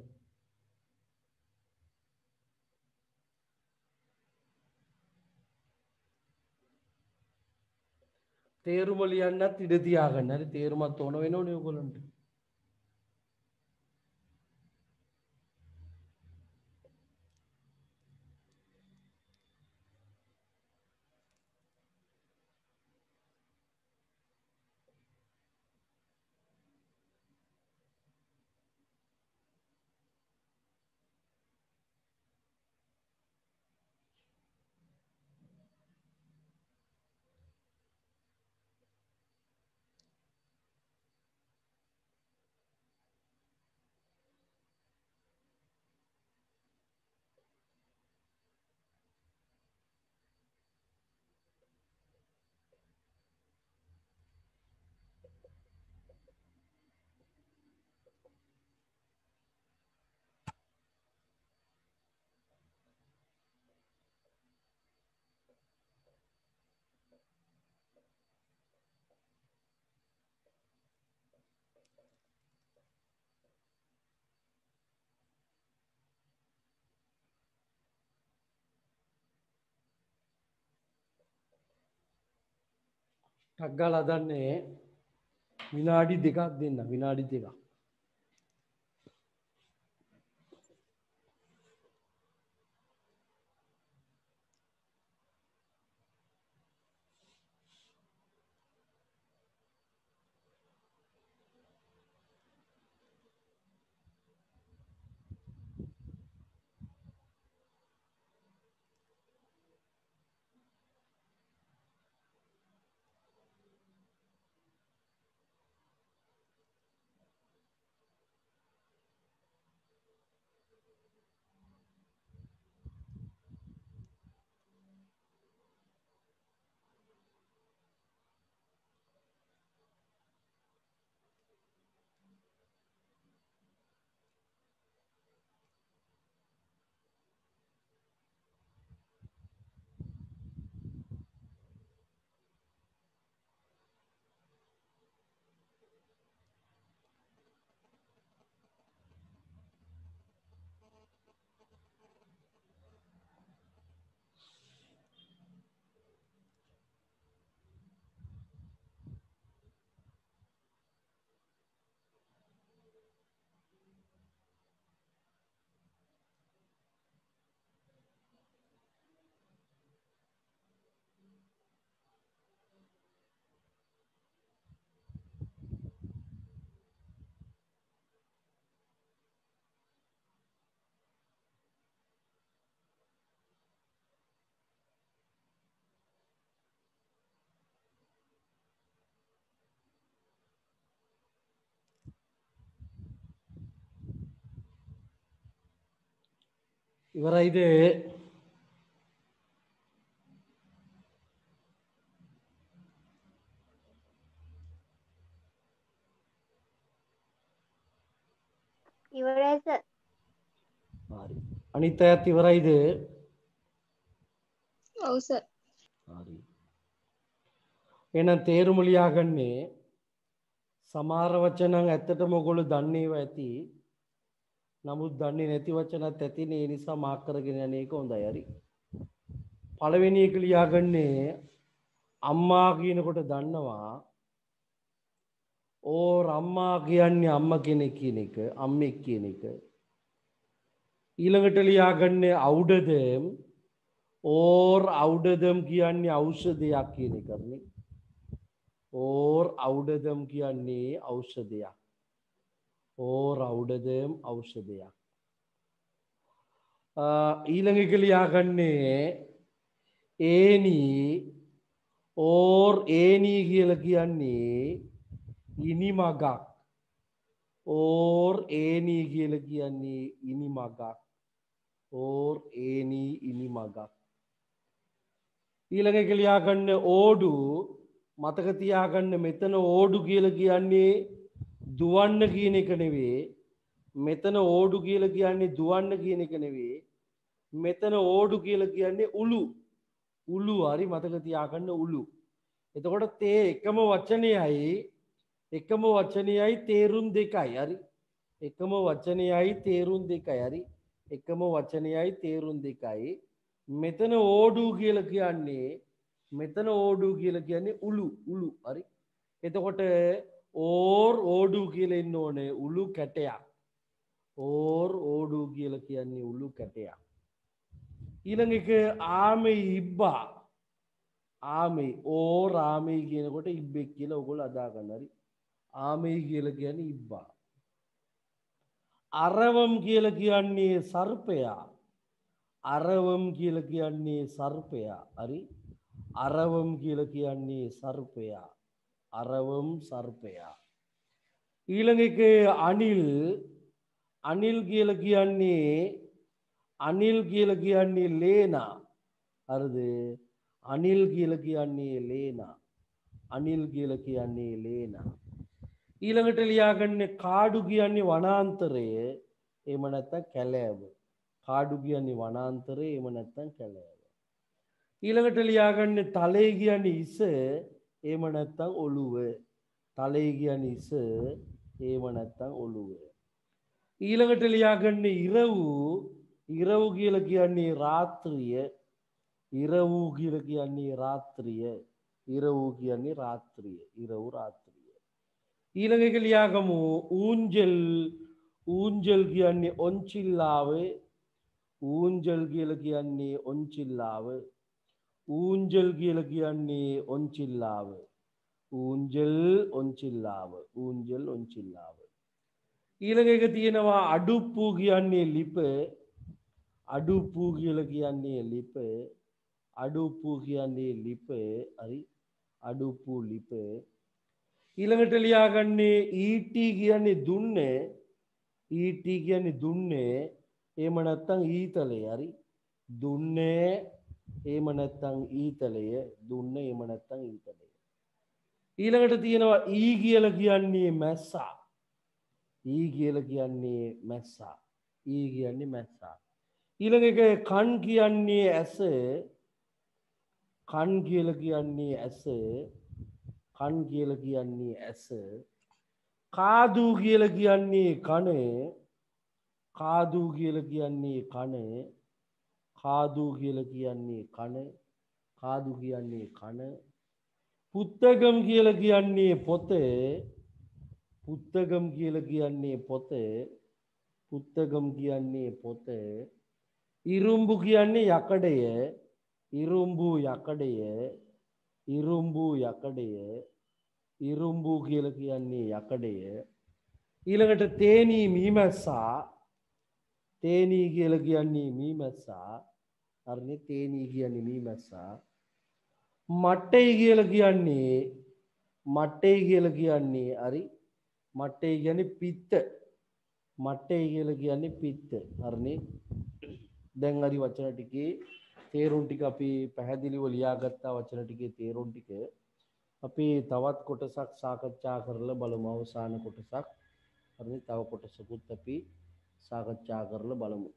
තේරුම ලියන්නත් ඉඩ තියාගන්න. හරි තේරුමත් ඕන වෙනවනේ ඔයගොල්ලන්ට. ටක් ගාලා හදන්නේ විනාඩි 2ක් දෙන්න. විනාඩි 2ක්. ඉවරයිද? ඉවරයි සර්. හරි. අනිත් අයත් ඉවරයිද? ඔව් සර්. හරි. එහෙනම් තේරුම ලියාගන්නේ සමහර වචන ඇත්තටම ඔයගොල්ලෝ දන්නේව ඇති. නමුත් දන්නේ නැති වචනත් ඇතිනේ. ඒ නිසා මාක් කරගෙන යන එක හොඳයි. හරි. පළවෙනි එක ලියාගන්නේ අම්මා කියනකොට දන්නවා ඕර් අම්මා කියන්නේ අම්මා කෙනෙක් කියන එක, අම්මෙක් කියන එක. ඊළඟට ලියාගන්නේ අවුඩදම් ඕර් අවුඩදම් කියන්නේ ඖෂධයක් කියන එකනේ. ඕර් අවුඩදම් කියන්නේ ඖෂධයක්. ඕර් අවුඩදම් ඖෂධයක්. ඊළඟ එක ලියාගන්නේ ඒනි ඕර් ඒනි කියලා කියන්නේ ඉනිමගක්. ඕර් ඒනි කියලා කියන්නේ ඉනිමගක්. ඕර් ඒනි ඉනිමගක්. ඊළඟ එක ලියාගන්න ඕඩු. මතක තියාගන්න මෙතන ඕඩු කියලා කියන්නේ දුවන්න කියන එක නෙවෙයි. මෙතන ඕඩු කියලා කියන්නේ දුවන්න කියන එක නෙවෙයි. මෙතන ඕඩු කියලා කියන්නේ උළු. උළු හරි මතක තියාගන්න උළු. එතකොට තේ එකම වචනයයි තේරුම් දෙකයි. හරි. එකම වචනයයි තේරුම් දෙකයි. හරි. එකම වචනයයි තේරුම් දෙකයි. මෙතන ඕඩු කියලා කියන්නේ උළු. හරි. එතකොට ඕර් ඕඩු කියලා ඉන්න ඕනේ උළු කැටයක්. ඕර් ඕඩු කියලා කියන්නේ උළු කැටයක්. ඊළඟ එක ආමේ ඉබ්බා. ආමේ ඕර් ආමේ කියනකොට ඉබ්බෙක් කියලා ඔයගොල්ලෝ අදා ගන්න. හරි. ආමේ කියලා කියන්නේ ඉබ්බා. අරවම් කියලා කියන්නේ සර්පයා. අරවම් කියලා කියන්නේ සර්පයා. හරි. අරවම් කියලා කියන්නේ සර්පයා. අරවම් සර්පයා. ඊළඟ එක අනිල්. අනිල් කියලා කියන්නේ ලේනා. හරිද? අනිල් කියලා කියන්නේ ලේනා. අනිල් කියලා කියන්නේ ලේනා. ඊළඟට ලියාගන්නේ කාඩු කියන්නේ වනාන්තරය. එහෙම නැත්නම් කැලෑව. කාඩු කියන්නේ වනාන්තරය. එහෙම නැත්නම් කැලෑව. ඊළඟට ලියාගන්නේ තලේ කියන්නේ ඉස. එහෙම නැත්නම් ඔළුව. තලේ කියන්නේ ඉස. එහෙම නැත්නම් ඔළුව. ඊළඟට ලියාගන්නේ ඉරව්. ඉරව් කියලා කියන්නේ රාත්‍රිය. ඉරව් කියලා කියන්නේ රාත්‍රිය. ඉරව් කියන්නේ රාත්‍රිය. ඉරව් රාත්‍රිය. ඊළඟ එක ලියාගමු ඌංජල්. ඌංජල් කියන්නේ ඔන්චිල්ලාව. ඌංජල් කියලා කියන්නේ ඔන්චිල්ලාව. ඌංජල් කියලා කියන්නේ ඔන්චිල්ලාව. ඌංජල් ඔන්චිල්ලාව. ඌංජල් ඔන්චිල්ලාව. ඊළඟ එක තියෙනවා අඩුප්පු කියන්නේ ලිප. අඩුප්පු කියලා කියන්නේ ලිප. අඩුප්පු කියන්නේ ලිප. හරි. අඩුප්පු ලිප. ඊළඟට ලියාගන්නේ ඊටි කියන්නේ දුන්නේ. ඊටි කියන්නේ දුන්නේ. එහෙම නැත්නම් ඊතලය. හරි. දුන්නේ එහෙම නැත්නම් ඊතලය. දුන්නේ එහෙම නැත්නම් ඊතලය. ඊළඟට තියෙනවා ඊ කියලා කියන්නේ මැස්සා. ඊ කියලා කියන්නේ මැස්සා. ඊ කියන්නේ මැස්සා. ඊළඟ එක කන් කියන්නේ ඇස. කන් කියලා කියන්නේ ඇස. කන් කියලා කියන්නේ ඇස. කාදු කියලා කියන්නේ කන. කාදු කියලා කියන්නේ කන. කාදු කියලා කියන්නේ කන. කාදු කියන්නේ කන. පුත්තගම් කියලා කියන්නේ පොත. පුත්තගම් කියලා කියන්නේ පොත. පුත්තගම් කියන්නේ පොත. ඉරුම්බු කියන්නේ යකඩය. ඉරුම්බු යකඩය. ඉරුම්බු යකඩය. ඉරුම්බු කියලා කියන්නේ යකඩය. ඊළඟට තේනී මීමැස්සා. තේනී කියලා කියන්නේ මීමැස්සා. හරිනේ තේනී කියන්නේ මීමැස්සා. මට්ටයි කියලා කියන්නේ හරි මට්ටයි කියන්නේ පිත්ත. මට්ටයි කියලා කියන්නේ පිත්ත. හරිනේ දැන් හරි වචන ටිකේ තේරුම් ටික අපි පැහැදිලිව ලියාගත්තා වචන ටිකේ තේරුම් ටික අපි තවත් කොටසක් සාකච්ඡා කරලා බලමු අවසාන කොටසක් හරි තව කොටසකුත් අපි සාකච්ඡා කරලා බලමු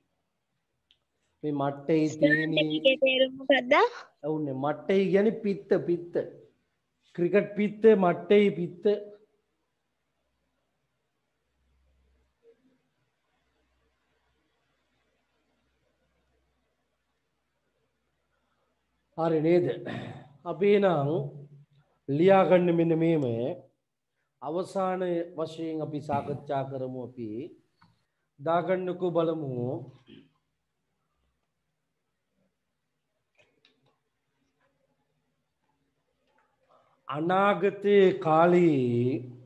මේ මට්ටේ තියෙන ඒකේ තේරුම මොකද්ද? ඔව්නේ මට්ටේ කියන්නේ පිත්ත ක්‍රිකට් පිත්ත මට්ටේ පිත්ත හරි නේද අපි නම් ලියා ගන්න මෙන්න මේම අවසාන වශයෙන් අපි සාකච්ඡා කරමු අපි දාගන්නකෝ බලමු අනාගතයේ කාලයේ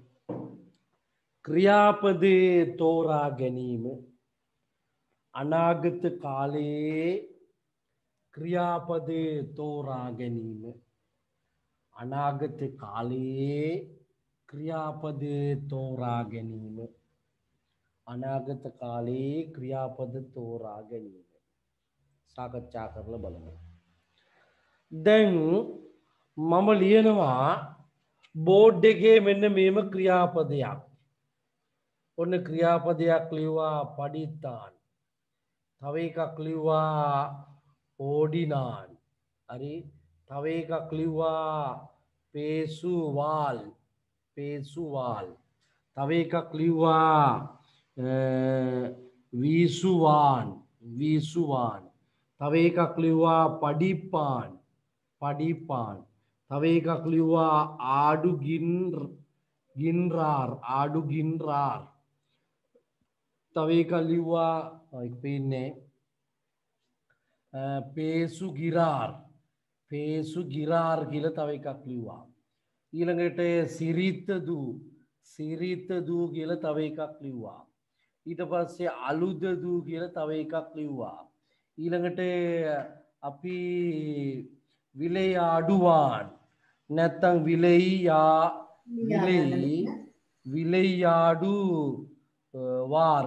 ක්‍රියාපදේ තෝරා ගැනීම අනාගත කාලයේ ක්‍රියාපදේ තෝරා ගැනීම අනාගත කාලයේ ක්‍රියාපදේ තෝරා ගැනීම අනාගත කාලයේ ක්‍රියාපද තෝරා ගැනීම සාකච්ඡා කරලා බලමු දැන් මම ලියනවා බෝඩ් එකේ මෙන්න මේම ක්‍රියාපදයක් ඔන්න ක්‍රියාපදයක් ලියුවා පඩිත්තාන් තව එකක් ලියුවා ඕඩිනාන් හරි තව එකක් ලිව්වා පේසුවාල් තව එකක් ලිව්වා වීසුවාන් තව එකක් ලිව්වා පඩිපාන් තව එකක් ලිව්වා ආඩු ගින්රාර් තව එකක් ලිව්වා පේන්නේ පේසු ගිරාර් කියලා තව එකක් ලිව්වා ඊළඟට සිරිත දූ කියලා තව එකක් ලිව්වා ඊට පස්සේ අලුද දූ කියලා තව එකක් ලිව්වා ඊළඟට අපි විලයාඩුවාන් නැත්තම් විලයාඩු වාර්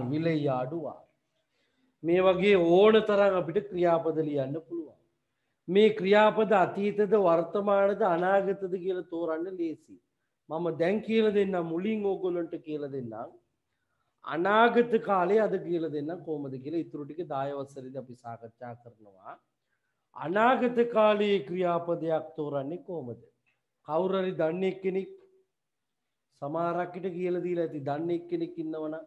මේ වගේ ඕන තරම් අපිට ක්‍රියාපද ලියන්න පුළුවන් මේ ක්‍රියාපද අතීතද වර්තමානද අනාගතද කියලා තෝරන්න ලේසි මම දැන් කියලා දෙන්නම් මුලින් ඕගොල්ලන්ට කියලා දෙන්නම් අනාගත කාලේ අද කියලා දෙන්නම් කොහොමද කියලා ඊටු ටික 10 වසරේදී අපි සාකච්ඡා කරනවා අනාගත කාලයේ ක්‍රියාපදයක් තෝරන්නේ කොහොමද කවුරු හරි දන්නේ කෙනෙක් සමහරක්කට කියලා දීලා ඇති දන්නේ කෙනෙක් ඉන්නවනම්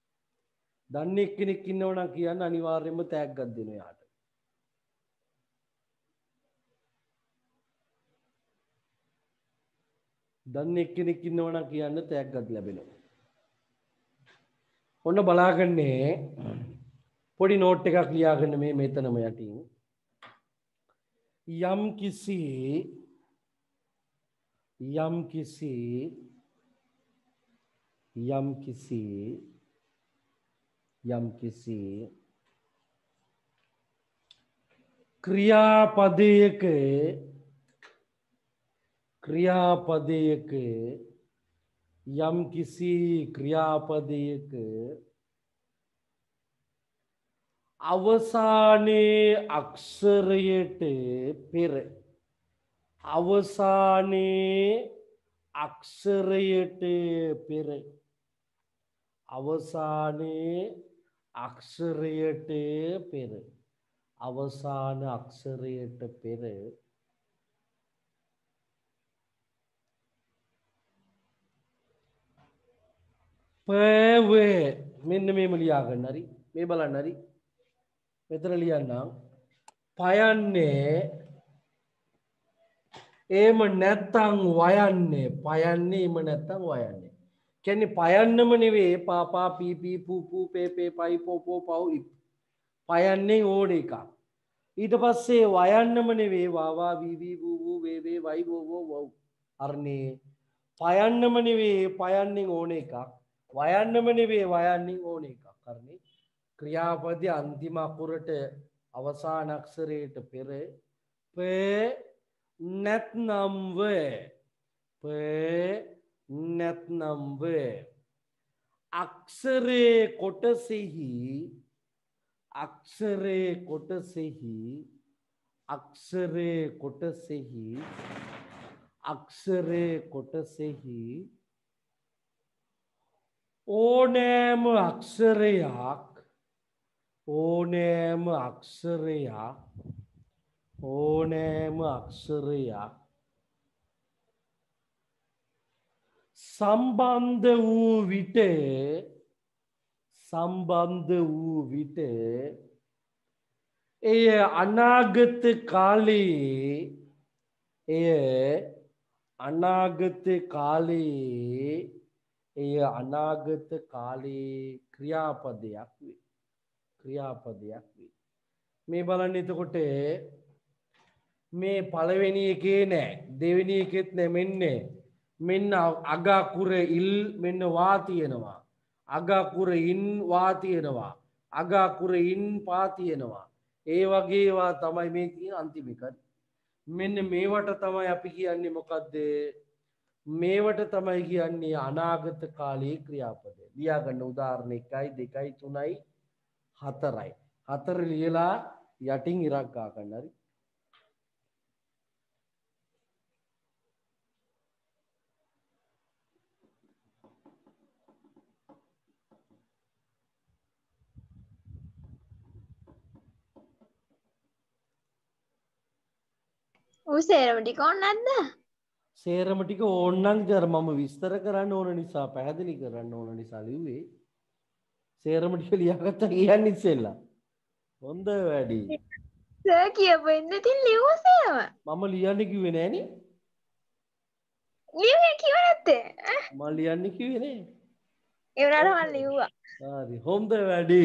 කියන්න අනිවාර්යයෙන්ම තෑග්ගක් දෙන්න යාට දන්නේ කෙනෙක් ඉන්නවනම් කියන්න තෑග්ගක් ලැබෙනවා ඔන්න බලාගන්නේ පොඩි නෝට් එකක් ලියාගන්න මේ මෙතනම යටින් යම් කිසි ක්‍රියාපදයක යම් කිසි ක්‍රියාපදයක අවසානයේ අක්ෂරයට පෙර පවේ මෙන්න මේම ලියාගන්න හරි මේ බලන්න හරි මෙතන ලියන්නම් පයන්නේ එහෙම නැත්තම් වයන්නේ කියන්නේ පයන්නම නෙවෙයි පාපා පීපී පූපූ පේපේ පයි පෝපෝ පව් පයන්නේ ඕන එකක් ඊට පස්සේ වයන්නම නෙවෙයි වාවා වීවී වූ වේවේ වයි වෝ වව් අර්නේ පයන්නම නෙවෙයි පයන්නේ ඕන එකක් වයන්නම නෙවෙයි වයන්නේ ඕන එකක් අර්නේ ක්‍රියාපදයේ අන්තිම අකුරට අවසාන අක්ෂරයට පෙර ප නැත්නම් ව අක්ෂරේ කොටසෙහි අක්ෂරේ කොටසෙහි අක්ෂරේ කොටසෙහි අක්ෂරේ කොටසෙහි ඕනෑම අක්ෂරයක් ඕනෑම අක්ෂරයක් ඕනෑම අක්ෂරයක් සම්බන්ධ වූ විට එය අනාගත කාලයේ ක්‍රියාපදයක් වේ. මේ බලන්න එතකොට මේ පළවෙනි එකේ නෑ දෙවෙනි එකෙත් නෑ මෙන්න අග අකුර ඉල් මෙන්න වා තියෙනවා. අග අකුර ඉන් වා තියෙනවා. අග අකුර ඉන් පා තියෙනවා. ඒ වගේ ඒවා තමයි මේ තියෙන අන්තිම එක. මෙන්න මේවට තමයි අපි කියන්නේ මොකද්ද? මේවට තමයි කියන්නේ අනාගත කාලයේ ක්‍රියාපද. ලියා ගන්න උදාහරණ 1යි 2යි 3යි 4යි. 4 ලියලා යටින් ඉරක් ගා ගන්න. හරි. සේරම ටික ඕනේ නැද්ද? සේරම ටික ඕන්නම් ජර මම විස්තර කරන්න ඕන නිසා පැහැදිලි කරන්න ඕන නිසා ලිව්වේ. සේරම ටික ලියාගත්තා කියන්නේ ඉස්සෙල්ලා. හොඳ වැඩි. සර් කියපු ඉන්න තින් ලියුවා සේරම. මම ලියන්න කිව්වේ නෑනේ. ලියුවේ කිව්ව නැත්තේ? මම ලියන්න කිව්වේ නෑ. ඒ වුණාට මම ලියුවා. හරි හොඳ වැඩි.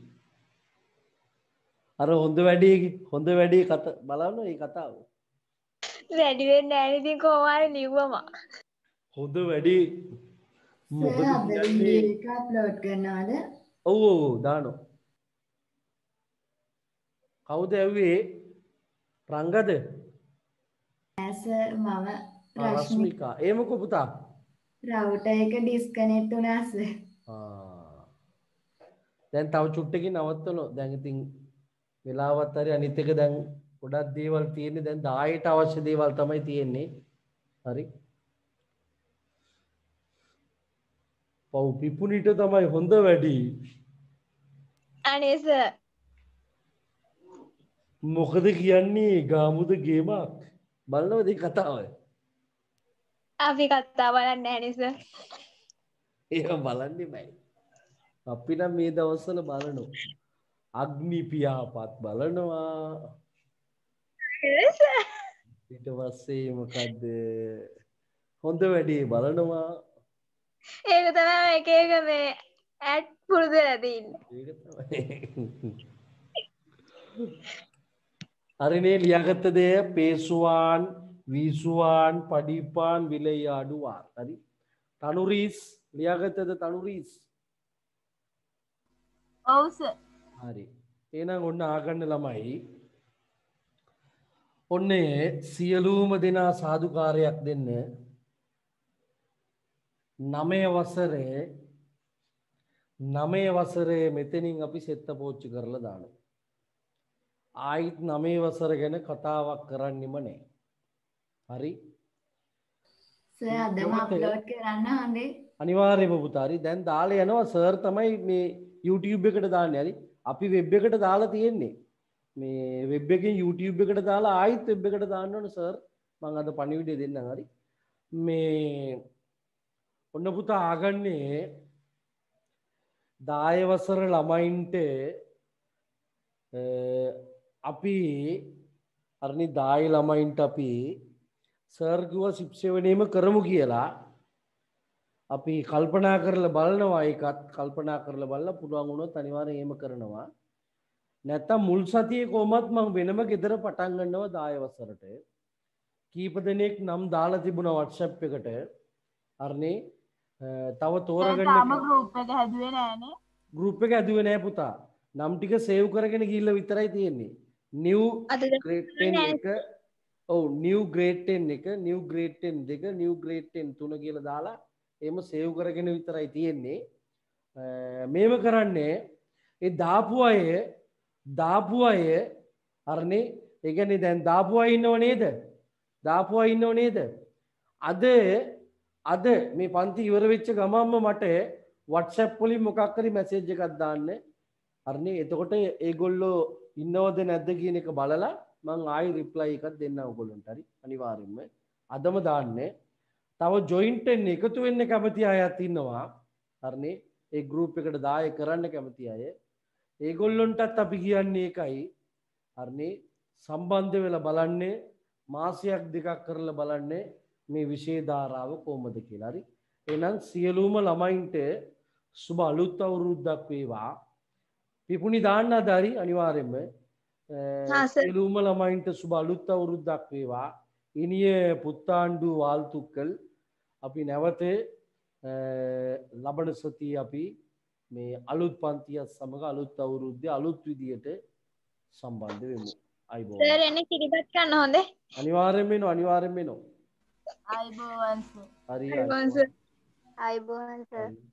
අර හොඳ වැඩි කතා බලන්න මේ කතාව. වැඩි වෙන්නේ නැහැ ඉතින් කොහොම හරි ලිව්වම. හොඳ වැඩි. සර් අද වීඩියෝ එක අප්ලෝඩ් කරනවද? ඔව් දානවා. කවුද ඇව්වේ? රංගද? නෑ සර් මම රශ්මිකා. ඒ මොකෝ පුතා? රවුටර් එක ඩිස්කනෙක්ට් වුණා සර්. දැන් තව චුට්ටකින් නවත්තනවා. දැන් ඉතින් වෙලාවත් හරි අනිත් එක දැන් ගොඩක් දේවල් තියෙන්නේ. දැන් 10ට අවශ්‍ය දේවල් තමයි තියෙන්නේ. හරි. පව් පිපුණිට තමයි හොඳ වැඩි. අනේ සර්. මොකද කියන්නේ ගාමුද ගේමක් බලනවද මේ කතාව? අපි කතා බලන්නේ නැහැ නේ සර්. ඒක බලන්නේ බෑ. අපි නම් මේ දවස්වල බලනවා. අග්නි පියාපත් බලනවා. ඊට පස්සේ මොකද්ද? හොඳ වැඩේ බලනවා. ඒක තමයි එක එක මේ ඇඩ් පුරුදු වෙලා තින්නේ. ඒක තමයි. හරිනේ ලියාගත්ත දේ පේසුවාන් විසුවාන් පඩිපාන් විලයාඩුවාන්. හරි. තනුරීස් ලියාගත්තද තනුරීස්? ඔව් සර්. හරි. එහෙනම් ඔන්න ආගන්න ළමයි. ඔන්නේ සියලුම දෙනා සාදුකාරයක් දෙන්න. 9 වසරේ මෙතනින් අපි සෙත්ත පෝච්චි කරලා දානවා. ආයිත් 9 වසර ගැන කතාවක් කරන්නෙම නෑ. හරි? සර් අදම අප්ලෝඩ් කරන්න හොඳේ. අනිවාර්යයෙන්ම පුතා. හරි. දැන් දාලා යනවා සර් තමයි මේ YouTube එකට දාන්නේ. හරි. අපි වෙබ් එකට දාලා තියෙන්නේ. මේ වෙබ් එකෙන් YouTube එකට දාලා ආයිත් වෙබ් එකට දාන්න ඕන සර්. මම අද පණිවිඩය දෙන්නම්. හරි. මේ ඔන්න පුතා ආගන්නේ 10 වසර ළමයින්ට අපි අරනි 10 ළමයින්ට අපි සර් කිව්වා ශික්ෂණයම කරමු කියලා. අපි කල්පනා කරලා බලනවා. ඒකත් කල්පනා කරලා බලලා පුළුවන් වුණොත් අනිවාර්යෙන් එහෙම කරනවා. නැත්තම් මුල් සතියේ කොහොමත් මම වෙනම ගෙදර පටන් ගන්නවා 10 වසරට. කීප දෙනෙක් නම් දාලා තිබුණා WhatsApp එකට. අරනේ තව තෝරගන්න තාම ගෲප් එක හැදුවේ නෑනේ. ගෲප් එක හැදුවේ නෑ පුතා. නම් ටික සේව් කරගෙන ගිහිල්ලා විතරයි තියෙන්නේ. new grade 10 එක ඔව් new grade 10 එක new grade 10 දෙක new grade 10 තුන කියලා දාලා එහෙම සේව් කරගෙන විතරයි තියෙන්නේ. මේව කරන්නේ ඒ දාපු අය දාපු අය අරනේ ඒ කියන්නේ දැන් දාපු අය ඉන්නව නේද? දාපු අය ඉන්නව නේද? අද මේ පන්ති ඉවර වෙච්ච ගමන්ම මට WhatsApp වලින් මොකක් හරි මැසේජ් එකක් දාන්න. හරිනේ. එතකොට ඒගොල්ලෝ ඉන්නවද නැද්ද කියන එක බලලා මං ආයි රිප්ලයි එකක් දෙන්න ඔයගොල්ලන්ට. හරි. අනිවාර්යෙන්ම අදම දාන්නේ. තව ජොයින්ට් වෙන්න එකතු වෙන්න කැමති අයත් ඉන්නවා. හරිනේ. ඒ ගෲප් එකට දාය කරන්න කැමති අය. ඒගොල්ලොන්ටත් අපි කියන්නේ ඒකයි. හරිනේ. සම්බන්ධ වෙලා බලන්නේ මාසයක් දෙකක් කරලා බලන්නේ මේ විශේෂ ධාරාව කොහොමද කියලා. හරි. එහෙනම් සියලුම ළමයින්ට සුබ අලුත් අවුරුද්දක් වේවා. පිපුණි දාන්න අදාරි අනිවාර්යෙන්ම. සියලුම ළමයින්ට සුබ අලුත් අවුරුද්දක් වේවා. ඉනිය පුත්තාණ්ඩු වාල්තුක්කල් අපි නැවත ලබන සතියේ අපි මේ අලුත් පන්තියත් සමග අලුත් අවුරුද්දේ අලුත් විදියට සම්බන්ධ වෙමු. අයිබෝවන්. සර් එන්නේ කිරිබත් කන්න හොඳේ. අනිවාර්යෙන්ම එනවා. අයිබෝවන් සර්. හරි. අයිබෝවන් සර්. ආයිබෝන් සර්.